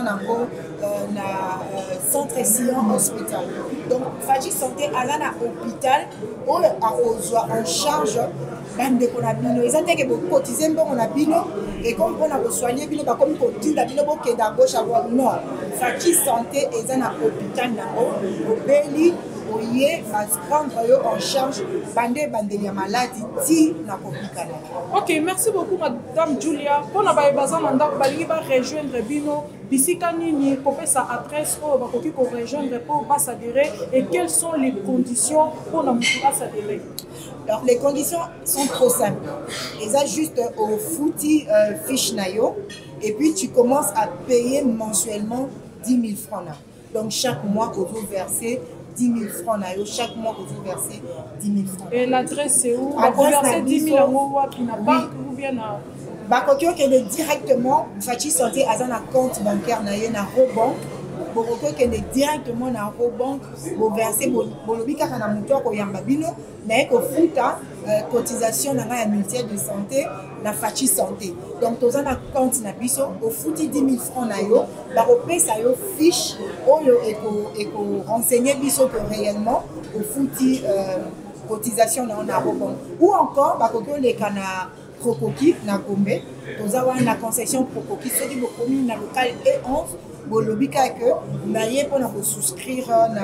centre Sion hospital. Donc, Fachi Santé, à l'hôpital, on a en charge. Bande qu'on a bino, ils ont dit que vous cotisez on a bino et comme on a soigné bino, comme cotisez la bino qui est à gauche à droite non. Fachi Santé ils ont un hôpital au Beli, au Yé, va se prendre en charge bande ya maladie ti na hôpital. Ok, merci beaucoup Madame Julia. Pour na ba bazan nda balingi ba rejoindre bino bisika nini pour sa adresse pour ba koki ko rejoindre pour pas s'adhérer et quelles sont les conditions pour na mutu s'adhérer. Alors, les conditions sont trop simples. Ils ont juste au footy fiche nayo et puis tu commences à payer mensuellement 10 000 francs. Donc, chaque mois, vous versez 10 000 francs nayo. Chaque mois, vous versez 10 000 francs. Et l'adresse, c'est où? Vous versez 10 000 euros qui n'a pas ou bien à... Bakokyo qui est directement, Fachi Santé a un compte bancaire nayo na Robank. Boroko qui est directement dans Robank, vous versez bolobika kana muto ko yamba bino na ko futa cotisation na ya ministère de santé na Fachi Santé. Donc tous un compte na biso au futi 10 000 francs na yo, ba opesa yo fiche oyo eko renseigner biso que réellement au futi cotisation na Robank. Ou encore ba kokyo le kana Prokoki na Gombe, tous na concession Prokoki ceux qui beaucoup na local E11 bolobika que naye pour nous souscrire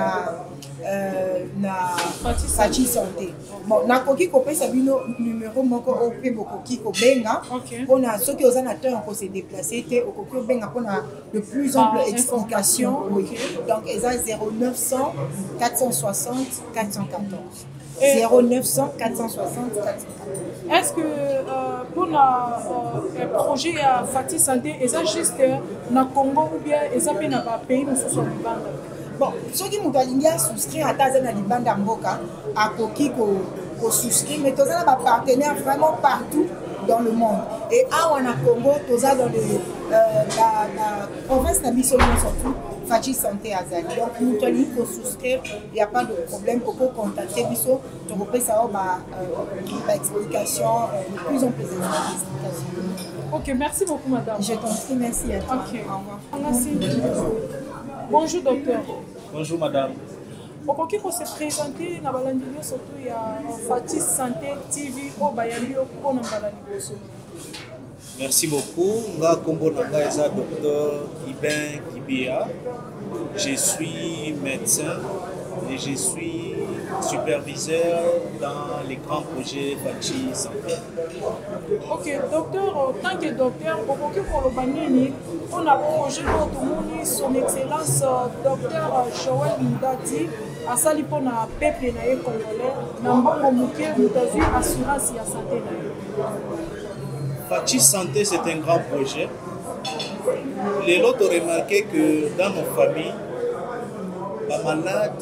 na Fachi Santé. Bon, na koki kopé sabino numéro moko opé bokoki ko benga pour na ceux qui osent attendre pour se déplacer té okoki benga pour na de plus ample explication. Oui. Donc ils ont 0900 460 414. 0900 460 414. Est-ce que pour le projet à Fachi Santé, est-ce juste na Congo ou bien est-ce que na pays nous sommes libanda? Bon, ceux qui nous ont souscrit à Tazana Libanda Mboka, à Koki ko souscrit, mais tous les partenaires vraiment partout dans le monde. Et à Wana Congo, tous dans la province d'Abissolo surtout. Fachi Santé Azali. Donc, nous tenons pour souscrire, il n'y a pas de problème. Pour contacter Bisso, tu peux savoir explication, de plus en plus d'explications. Ok, merci beaucoup, madame. Je t'en prie, merci à toi. Ok, au revoir. Merci. Bonjour, docteur. Bonjour, madame. Pour qui se présenter, na balandi surtout il y a Fachi Santé TV au Bayali au Nambalani. Merci beaucoup. Nga Kombo Nanga Eza docteur Iben Kibia. Je suis médecin et je suis superviseur dans les grands projets Fachi Santé. Ok, docteur, tant que docteur, pour le Banini, on a projet de son excellence docteur Joël Mudati, à sali pour le peuple congolais, dans le assurance et santé. Fachi Santé, c'est un grand projet. Les autres ont remarqué que dans nos familles, les malades,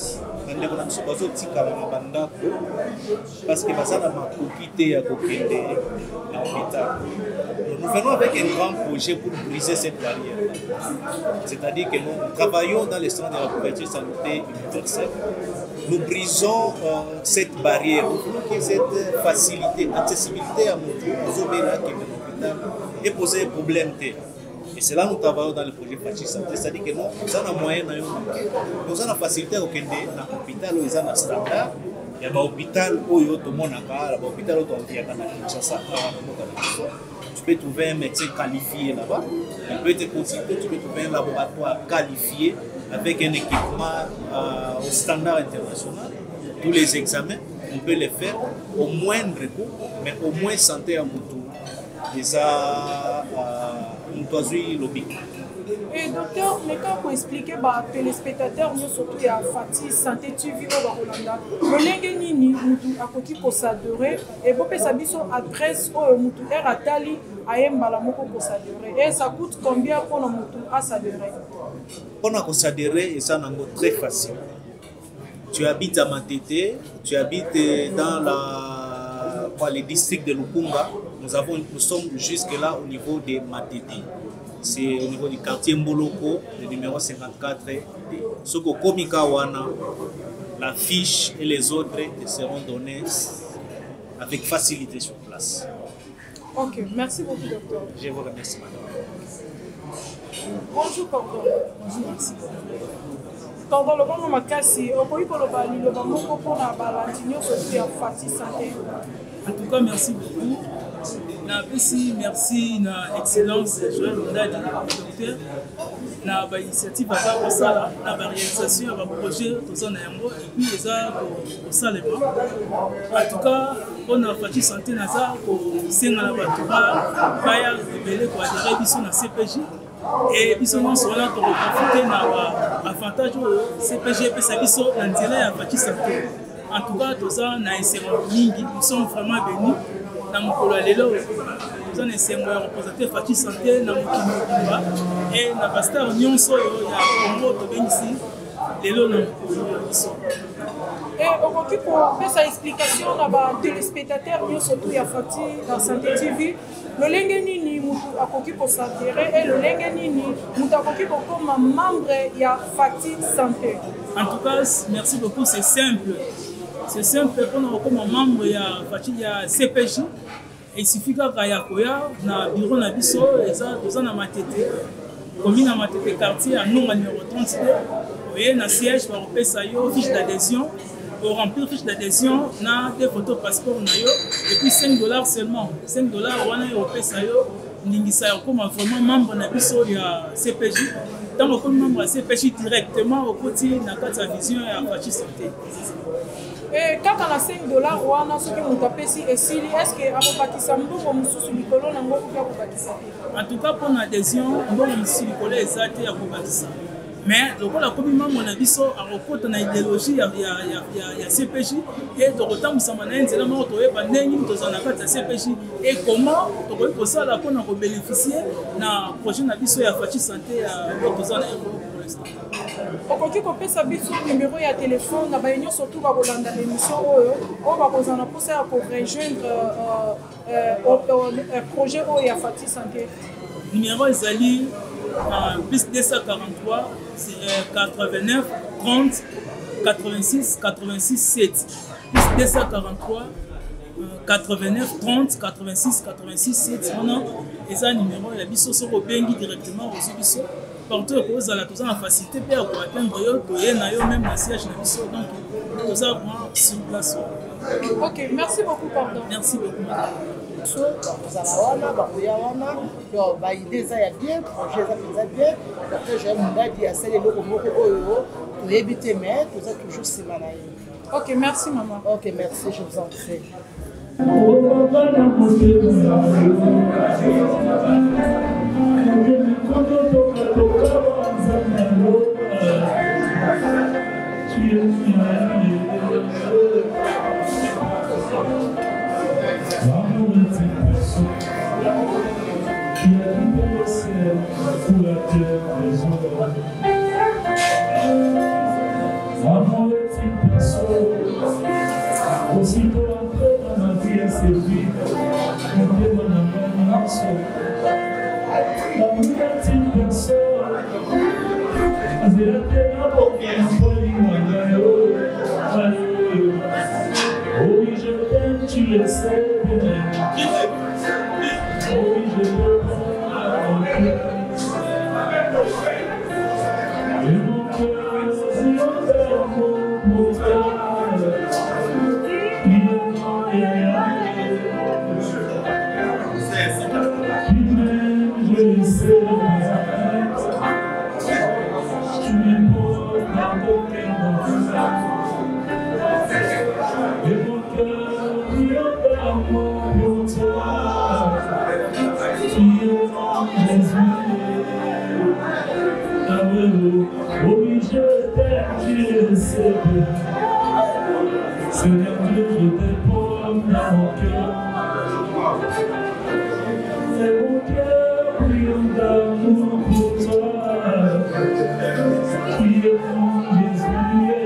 parce que ça n'a nous venons avec un grand projet pour briser cette barrière. C'est-à-dire que nous travaillons dans les centres de la couverture santé universelle. Nous brisons cette barrière, nous voulons que cette facilité, accessibilité à l'hôpital et poser un problème. Et c'est là que nous travaillons dans le projet Fachi Santé. C'est-à-dire que nous avons un moyen, nous avons une facilité à l'hôpital où ils ont un standard. Il y a un hôpital où il y a un hôpital où il y a tu peux trouver un médecin qualifié là-bas. Il peut être consulté, tu peux trouver un laboratoire qualifié avec un équipement au standard international. Tous les examens, on peut les faire au moindre coût, mais au moins santé à Moutou. Déjà, nous doit lobby. Et docteur, mais quand vous expliquez aux téléspectateurs, nous surtout il y a Fachi Santé TV au Barolanda, le Lengenini, Moutou, à côté pour s'adorer, et vous pouvez savoir son adresse au Moutou, et à Tali, à Mbalamoko pour s'adorer. Et ça coûte combien pour le Moutou à s'adhérer? Pour s'adhérer, c'est très facile. Tu habites à Matete, tu habites dans le district de Lukunga, nous sommes jusque-là au niveau des Matete. C'est au niveau du quartier Mboloko, le numéro 54D. Ce que Komika Wana, la fiche et les autres seront donnés avec facilité sur place. Ok, merci beaucoup, docteur. Je vous remercie, madame. Bonjour, Cordon. Bonjour, merci. Cordon, le bon makasi, au pays pour le bali, le bon mot pour la balantinio, c'est à Fati Santé. En tout cas, merci beaucoup. Merci, na excellence, Joël Mondadi, docteur. Na initiative à ça, la réalisation, le projet, tout ça, et puis les arts au Salema. En tout cas, on a Fati Santé, Naza, pour Senga la Batura, Baya, Rebelle, pour adhérer à CPJ. Et puis, on sont là pour profiter de l'avantage au CPJ et puis l'intérêt à Fati Santé. En tout cas, tout ça, nous sommes vraiment bénis. Dans mon collègue, nous avons représenté Fati Santé dans mon Kimura et dans la star Union Soyo, il y a un mot de ici, les lots et on occupe pour faire sa explication à les téléspectateurs, surtout il y a Fati dans Santé TV. Le Lengenini, nous occupe pour s'intéresser et le Lengenini, nous occupe comme membre, il y a Fati Santé. En tout cas, merci beaucoup, c'est simple. C'est simple, comme membre, il y a CPJ. Il suffit qu'il y ait un bureau na biso, dans la Matete, commune à Matete quartier, à numéro 32. Il y a un siège pour faire fiche d'adhésion. Pour remplir fiche d'adhésion, on a des photos passeport et puis $5 seulement. $5, on a comme vraiment membre de la CPJ. Tant que membre de la CPJ directement au côté de la vision et à Fati Santé. Et quand on a $5, on a ceux qui ont tapé ici, est-ce que Abobakisa Mbongo Moussou Nicolo n'a pas Abobakisa? En tout cas, pour l'adhésion, Mbongo Moussou Nicolo est exacté à Abobakisa. Mais le premier membre on a dit ça à recours de l'idéologie, il y a CPJ et de retour ça m'a dit c'est là où tu es bandé ni tu en as pas de CPJ et comment tu peux pour ça là qu'on a bénéficié na projet na biso ya Fati Santé à l'autre en pour l'instant. Okoki ko pesa biso numéro ya téléphone na ba union surtout ba kolanda émission on va kozana pour ça pour rejoindre projet ya Fati Santé. Numéro ezali plus 243 89 30 86 86 7 plus 243 89 30 86 86 7 et ça numéro il y a biso sur bengi directement aux biso partout que vous allez tous en facilité pour atteindre yo même la siège na biso donc tout ça vraiment sur place. OK, merci beaucoup pardon. Merci beaucoup madame. Wana bakoya wana donc ba idée ça ya bien projet ça bien après j'ai Mondadi a celle loko moko oyo to éviter mais tout ça toujours c'est malade. OK, merci maman. OK, merci, je vous en prie. Oui, je t'aime, tu le sais bien. Oui, je te prends et mon cœur s'est ouvert pour toi. Je le sais, tu m'éprouves pardonner mon âme. Et mon cœur brille d'amour pour toi. Tu es Jésus. Oui, je t'aime, tu le sais bien. Seigneur Dieu, je t'éprouve dans mon cœur. Et mon cœur brille d'amour pour toi. Tu es mon Jésus.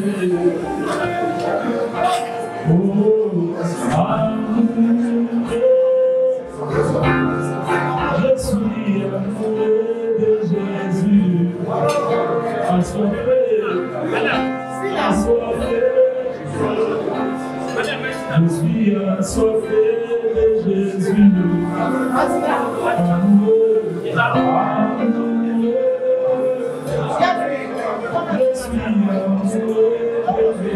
Oh, amour. amoureux de Jésus. Assoiffé, assoiffé. Je suis assoiffé de Jésus. Amoureux, amoureux. Je suis amoureux de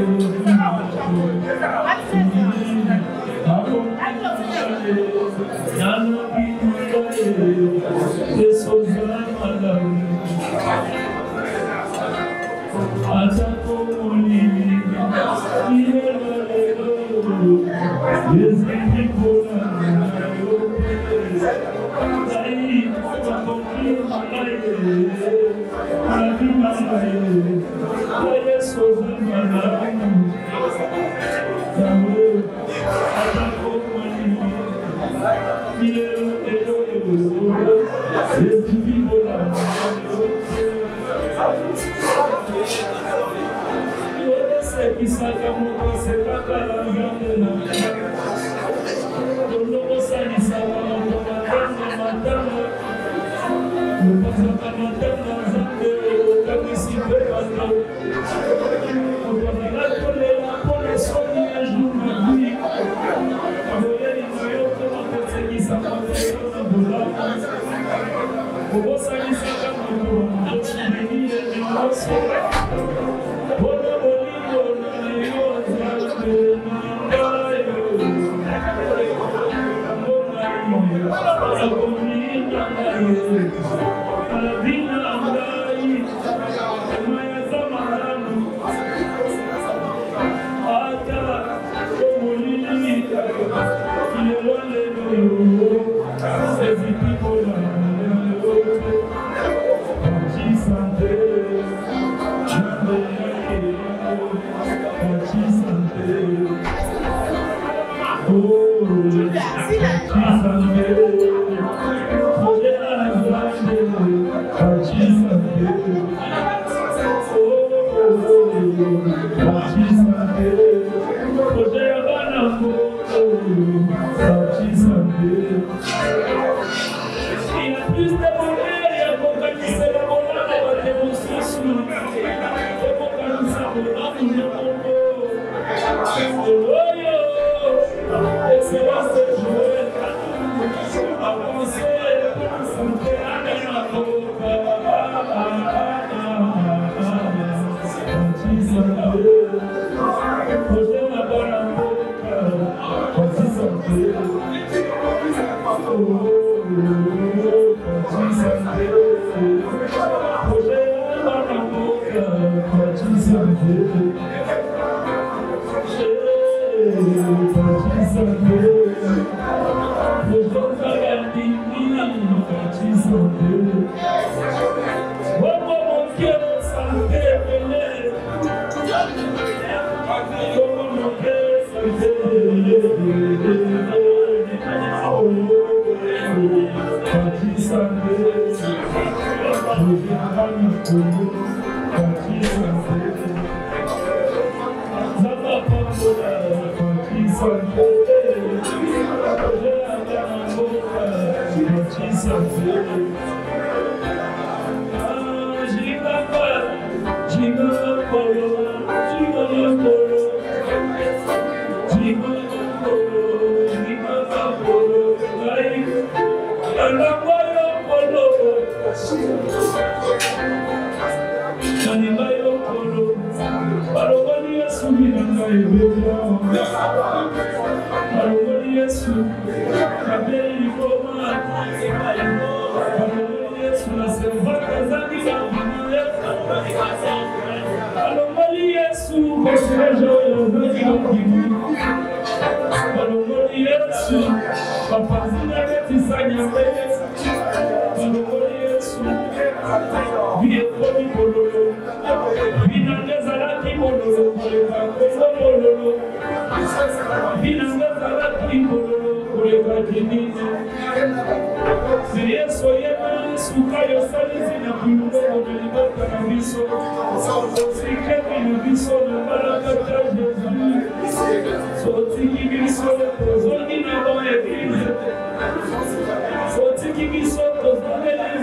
Sotiki biso tozongeli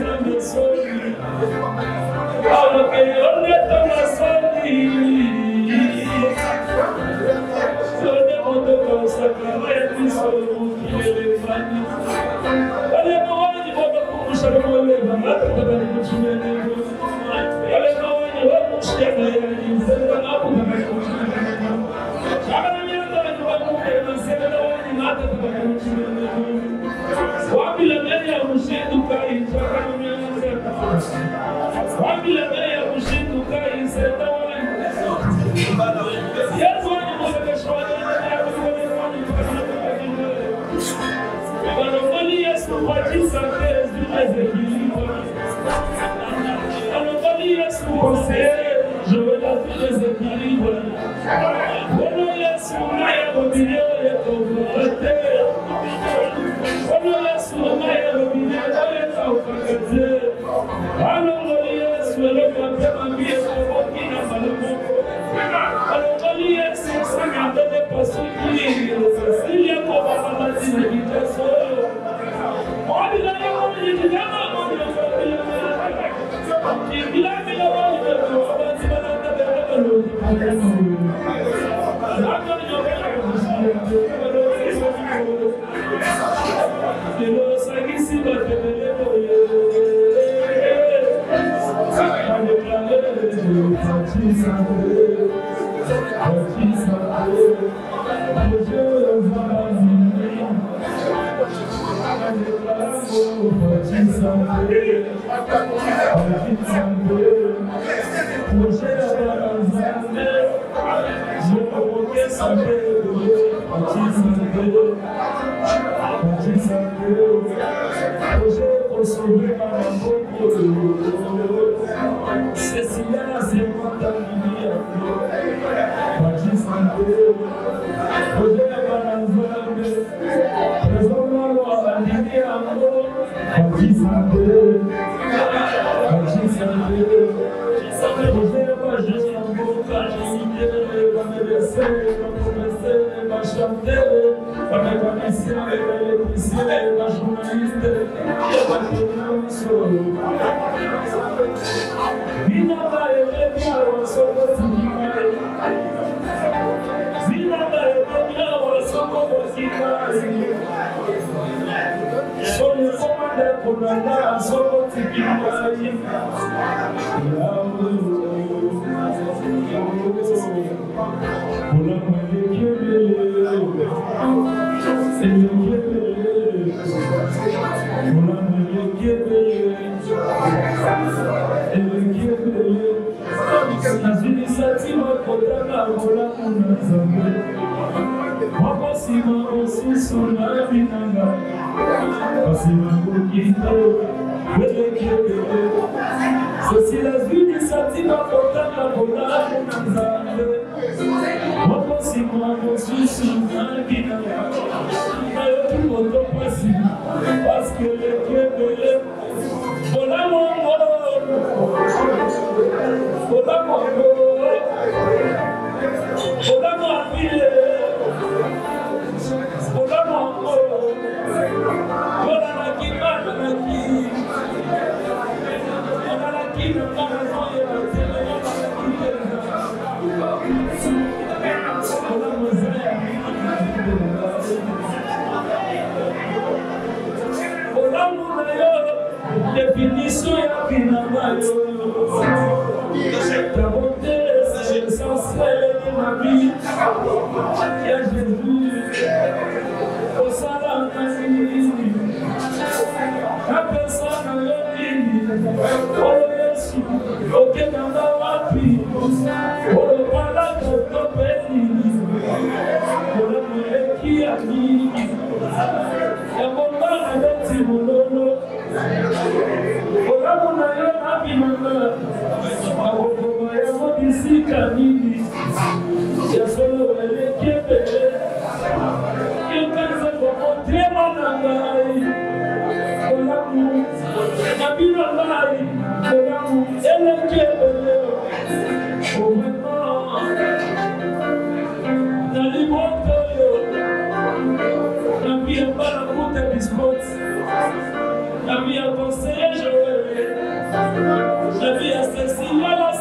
La vie à Cécilia,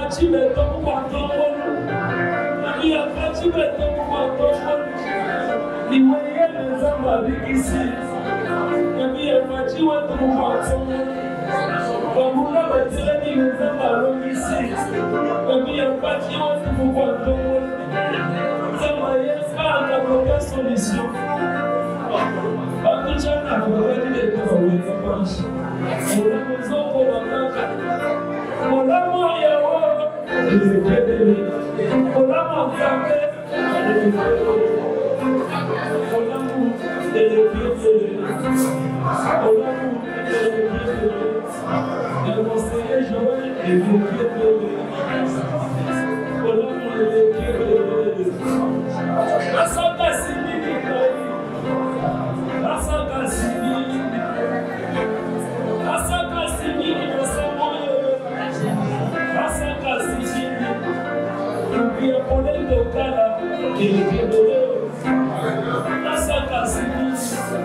faci beto kukwatongolo nami ya faci beto kukwatongolo niweye mezamba bikisi nami ya faci wetu kukwatongolo bamuna beteleni mezamba longisi nami ya faci wetu kukwatongolo nzamba yefanga koka solution bakujana bakadi beto baweza panshi olamo bakaka olamo yawo olamo kambe olamo elekete olamo elekete el conseiller Joël elekete olamo elekete asaka simini asaka simini asaka simini osamoyo asaka simini ubia ponendo kala elekete asaka simini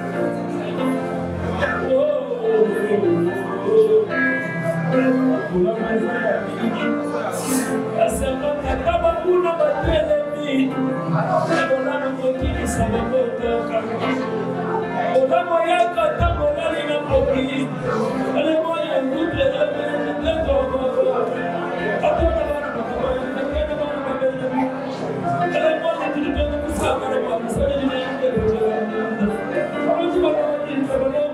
asaka kama kuna batelemi olano kokini sababota olamo yaka tamolali na koki ale moya ngutle le gogo atona bana bakabana bana babena ale moya tulipenda kusaka na msali na yeye amoji bana ni bana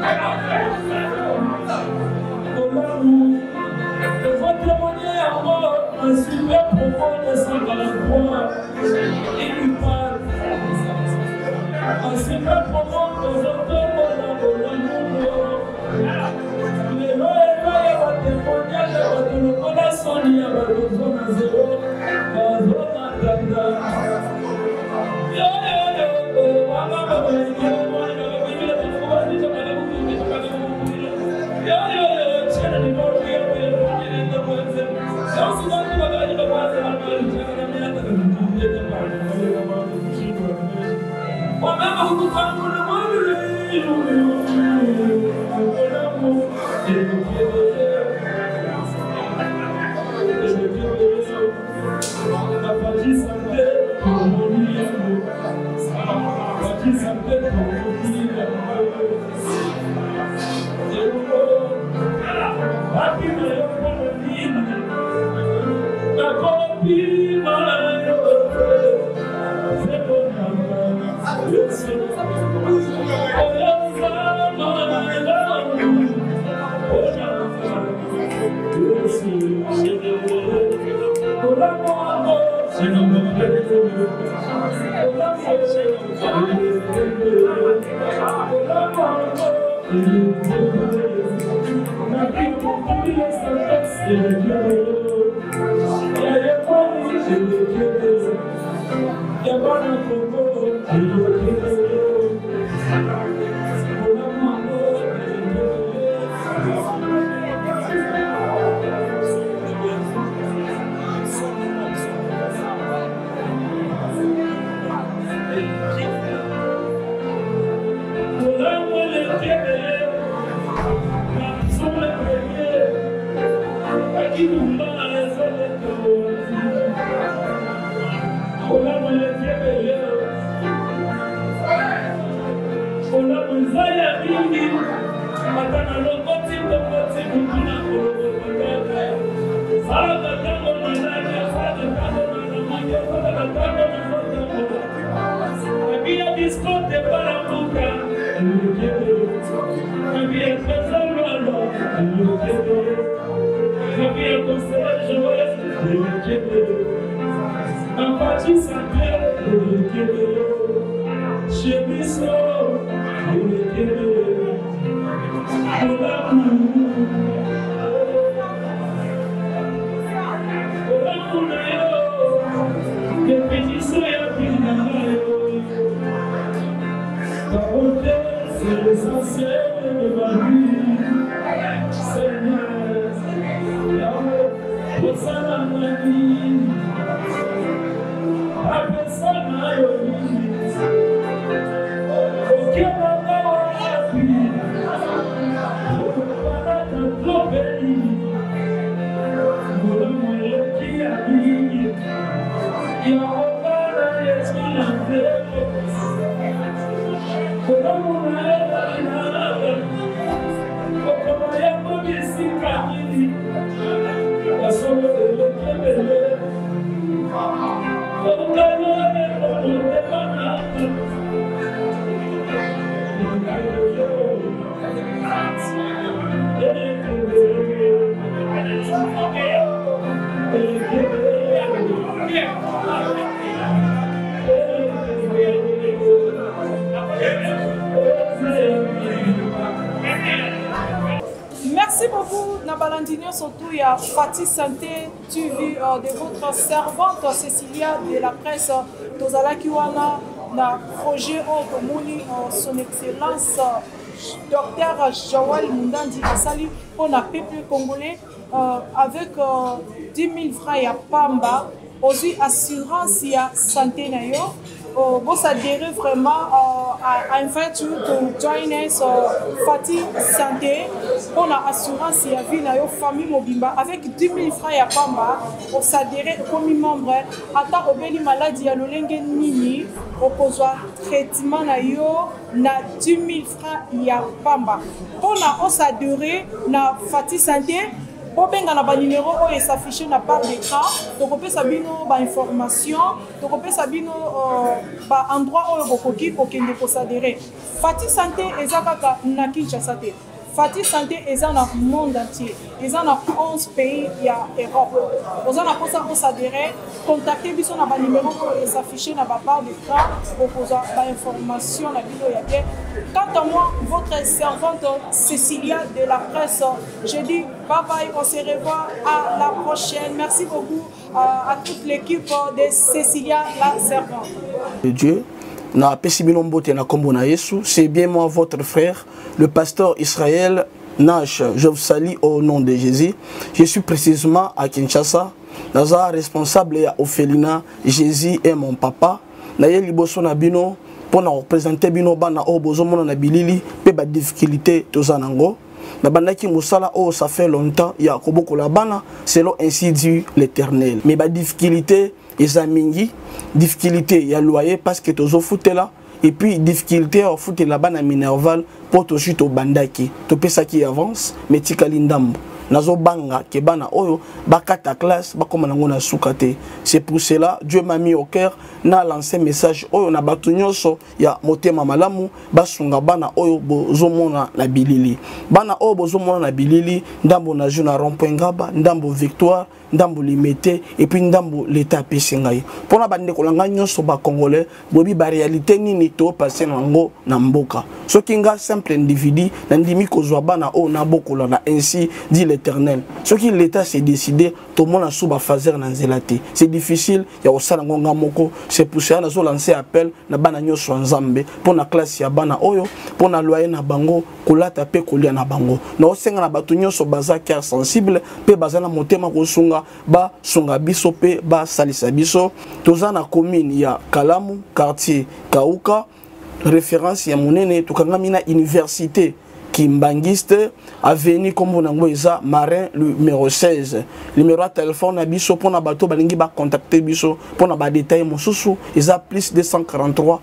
Votre témoigner à moi un super profond descend à la croix et lui parle. Un super profond de votre l'amour. Les lois et lois va témoigner de votre corazon y a votre zone à zéro. La zone à tanda. Yo yo yo, mama Merci beaucoup, Nabalandinho, surtout il y a Fatih Santé TV de votre servante Cécilia de la presse Tozala Kiwana, na projet Otomoni, son excellence Dr Joël Mundandi Asali pour le peuple congolais avec 10 000 francs à Pamba, aussi assurance à santé nayo. Vous adhérez vraiment à invite you to join us Fatih Santé pour l'assurance et la vie de la famille Mobimba avec 10 000 francs à Pamba. Vous adhérez comme membre à obéli maladie à l'olenge nini au traitement na 10 000 francs à Pamba. Pour l'adhérer na Fatih Santé bobenga na ba numéro oyo s'afficher na part d'écran tokopesa bino ba information tokopesa bino ba endroit oyo bokoki kokende kosadere. Fati Santé eza kaka na Kinshasa te. Fati Santé eza na monde entier. Eza na 11 pays ya Europe. Oza na posa kosadere, contacter biso na ba numéro oyo s'afficher na ba part d'écran pour poser ba information na bino ya bien. Quant à moi, votre servante Cécilia de la presse, je dis bye bye, on se revoit à la prochaine. Merci beaucoup à toute l'équipe de Cécilia la servante. Dieu, na pesibino mbote na kombo na Yesu, c'est bien moi votre frère, le pasteur Israël Nash. Je vous salue au nom de Jésus. Je suis précisément à Kinshasa. Naza responsable ya Ophelina, Jésus est mon papa. Na ye liboso na bino pour nous représenter bino bana o bozomona na bilili pe ba difficulté tozanango na bandaki musala o ça fait longtemps ya koboko la bana selon ainsi dit l'Éternel mais ba difficulté ezamingi difficulté ya loyer parce que tozo futela et puis difficulté au futela bana minerval pour to chuto bandaki to pesa qui avance mais tikali ndambo nazo banga ke bana oyo bakata classe bakoma nango na sukate. C'est pour cela Dieu m'a mis au cœur na lancer message oyo na batu nyonso ya motema malamu basunga bana oyo bozomona na bilili bana oyo bozomona na bilili ndambo na juna rond-point Ngaba ndambo Victoire ndambo Limité et puis ndambo l'état pesingai pona bande kolanga nyonso ba congolais bobi ba réalité nini to passer nango na mboka soki nga simple individu na ndimi kozwa bana oyo na bokola na ainsi dit l'Éternel. Ce qui l'État s'est décidé, tout le monde a sous fazer dans zelati. C'est difficile, il y a aussi ngonga moko. C'est pour ça que nous lancé appel na bana nyoso nzambe pour na classe ya bana oyo, pour na loyer na bango, kolata pe kolia na bango. Na osenga na batu nyoso baza cœur sensible, pe baza na motema ko sunga ba sunga biso pe ba salisa biso. Toza na commune ya Kalamu, quartier Kauka, référence ya monene tukangami na université Kimbangiste, avenue comme on a Marin numéro 16. Numéro de téléphone à biso pour na bateau balingi ba contacter biso pour na ba détail mosusu isa plus 243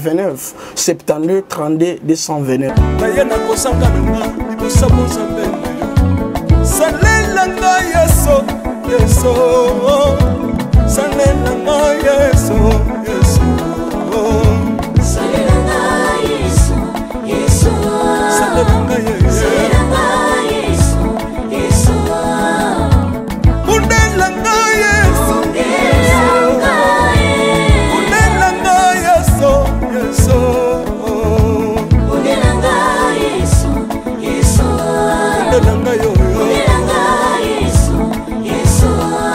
89 72 32 229. Nayena kosanga nanga libosa mozambe salela nga yeso yeso salela nga yeso yeso salela nga yeso yeso salela nga yeso yeso undela nga yeso undela nga yeso yeso undela nga yeso yeso undela nga yo undela nga yeso yeso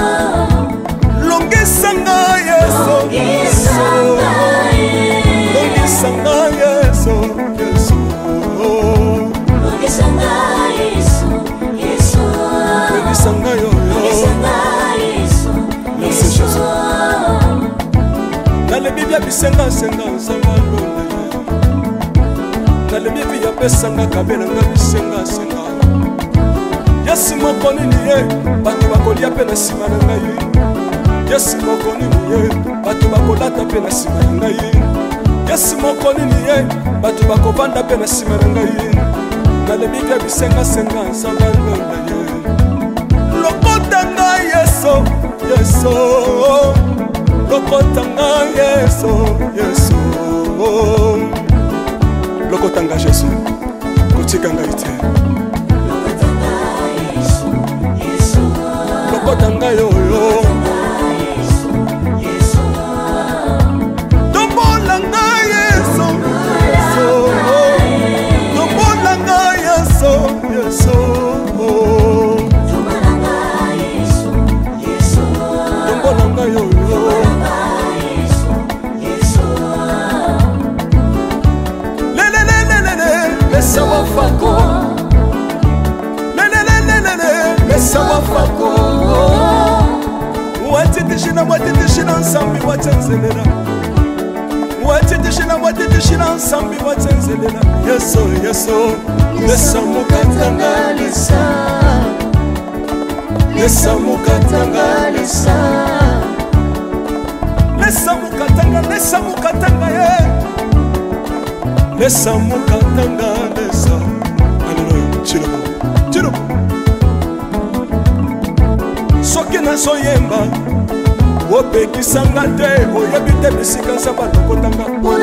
longisa nga yeso yeso longisa nga yeso yeso longisa nga yeso yeso longisa nga yo longisa nga yeso yeso nale bibia bisenga senga nzamba londe nale bibia pesanga kabela nga bisenga senga yesi moko nini ye bato bakolia pe na nsima na ngai yesi moko nini ye bato bakolata pe na nsima na ngai yesi moko nini ye bato bakovanda pe na nsima na ngai nalebi bia bisengasenga nzamba londa ye lokota ngai yeso yeso lokota ngai yeso yeso lokota ngai jesu kotika ngai te lokota ngai oyo tombola ngai yeso tombola ngai yeso yeso tombola ngai yeso yeso tombola ngai oyo Mesa wafako Mesa wafako Watitishina watitishina nsambi watenzelela Watitishina watitishina nsambi watenzelela Yeso yeso Mesa mukatanga lisa Mesa mukatanga lisa Mesa mukatanga ye Lesa mukatanga lesa Alléluia Chilobo Chilobo nazoyemba opekisanga te oyebi te bisika nzambe alokotanga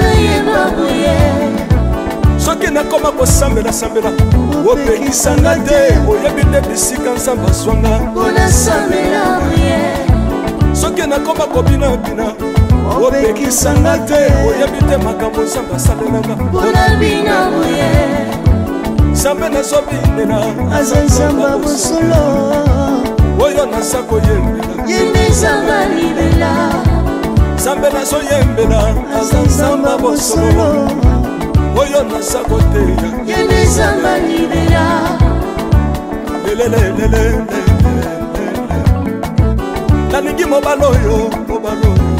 soki nakoma kosambela opekisanga te oyebi te bisika nzambe azwanga soki nakoma kobinabina opekisanga te oyebi te makambo nzambe asalelanga nzambe nazobinela aza nzamba bosolo oyo naza koyembela yende nzamba libela nzambe nazoyembela aza nzamba bosolo oyo naza koteya yende nzamba libela lelelelelele nalingi mobala oyo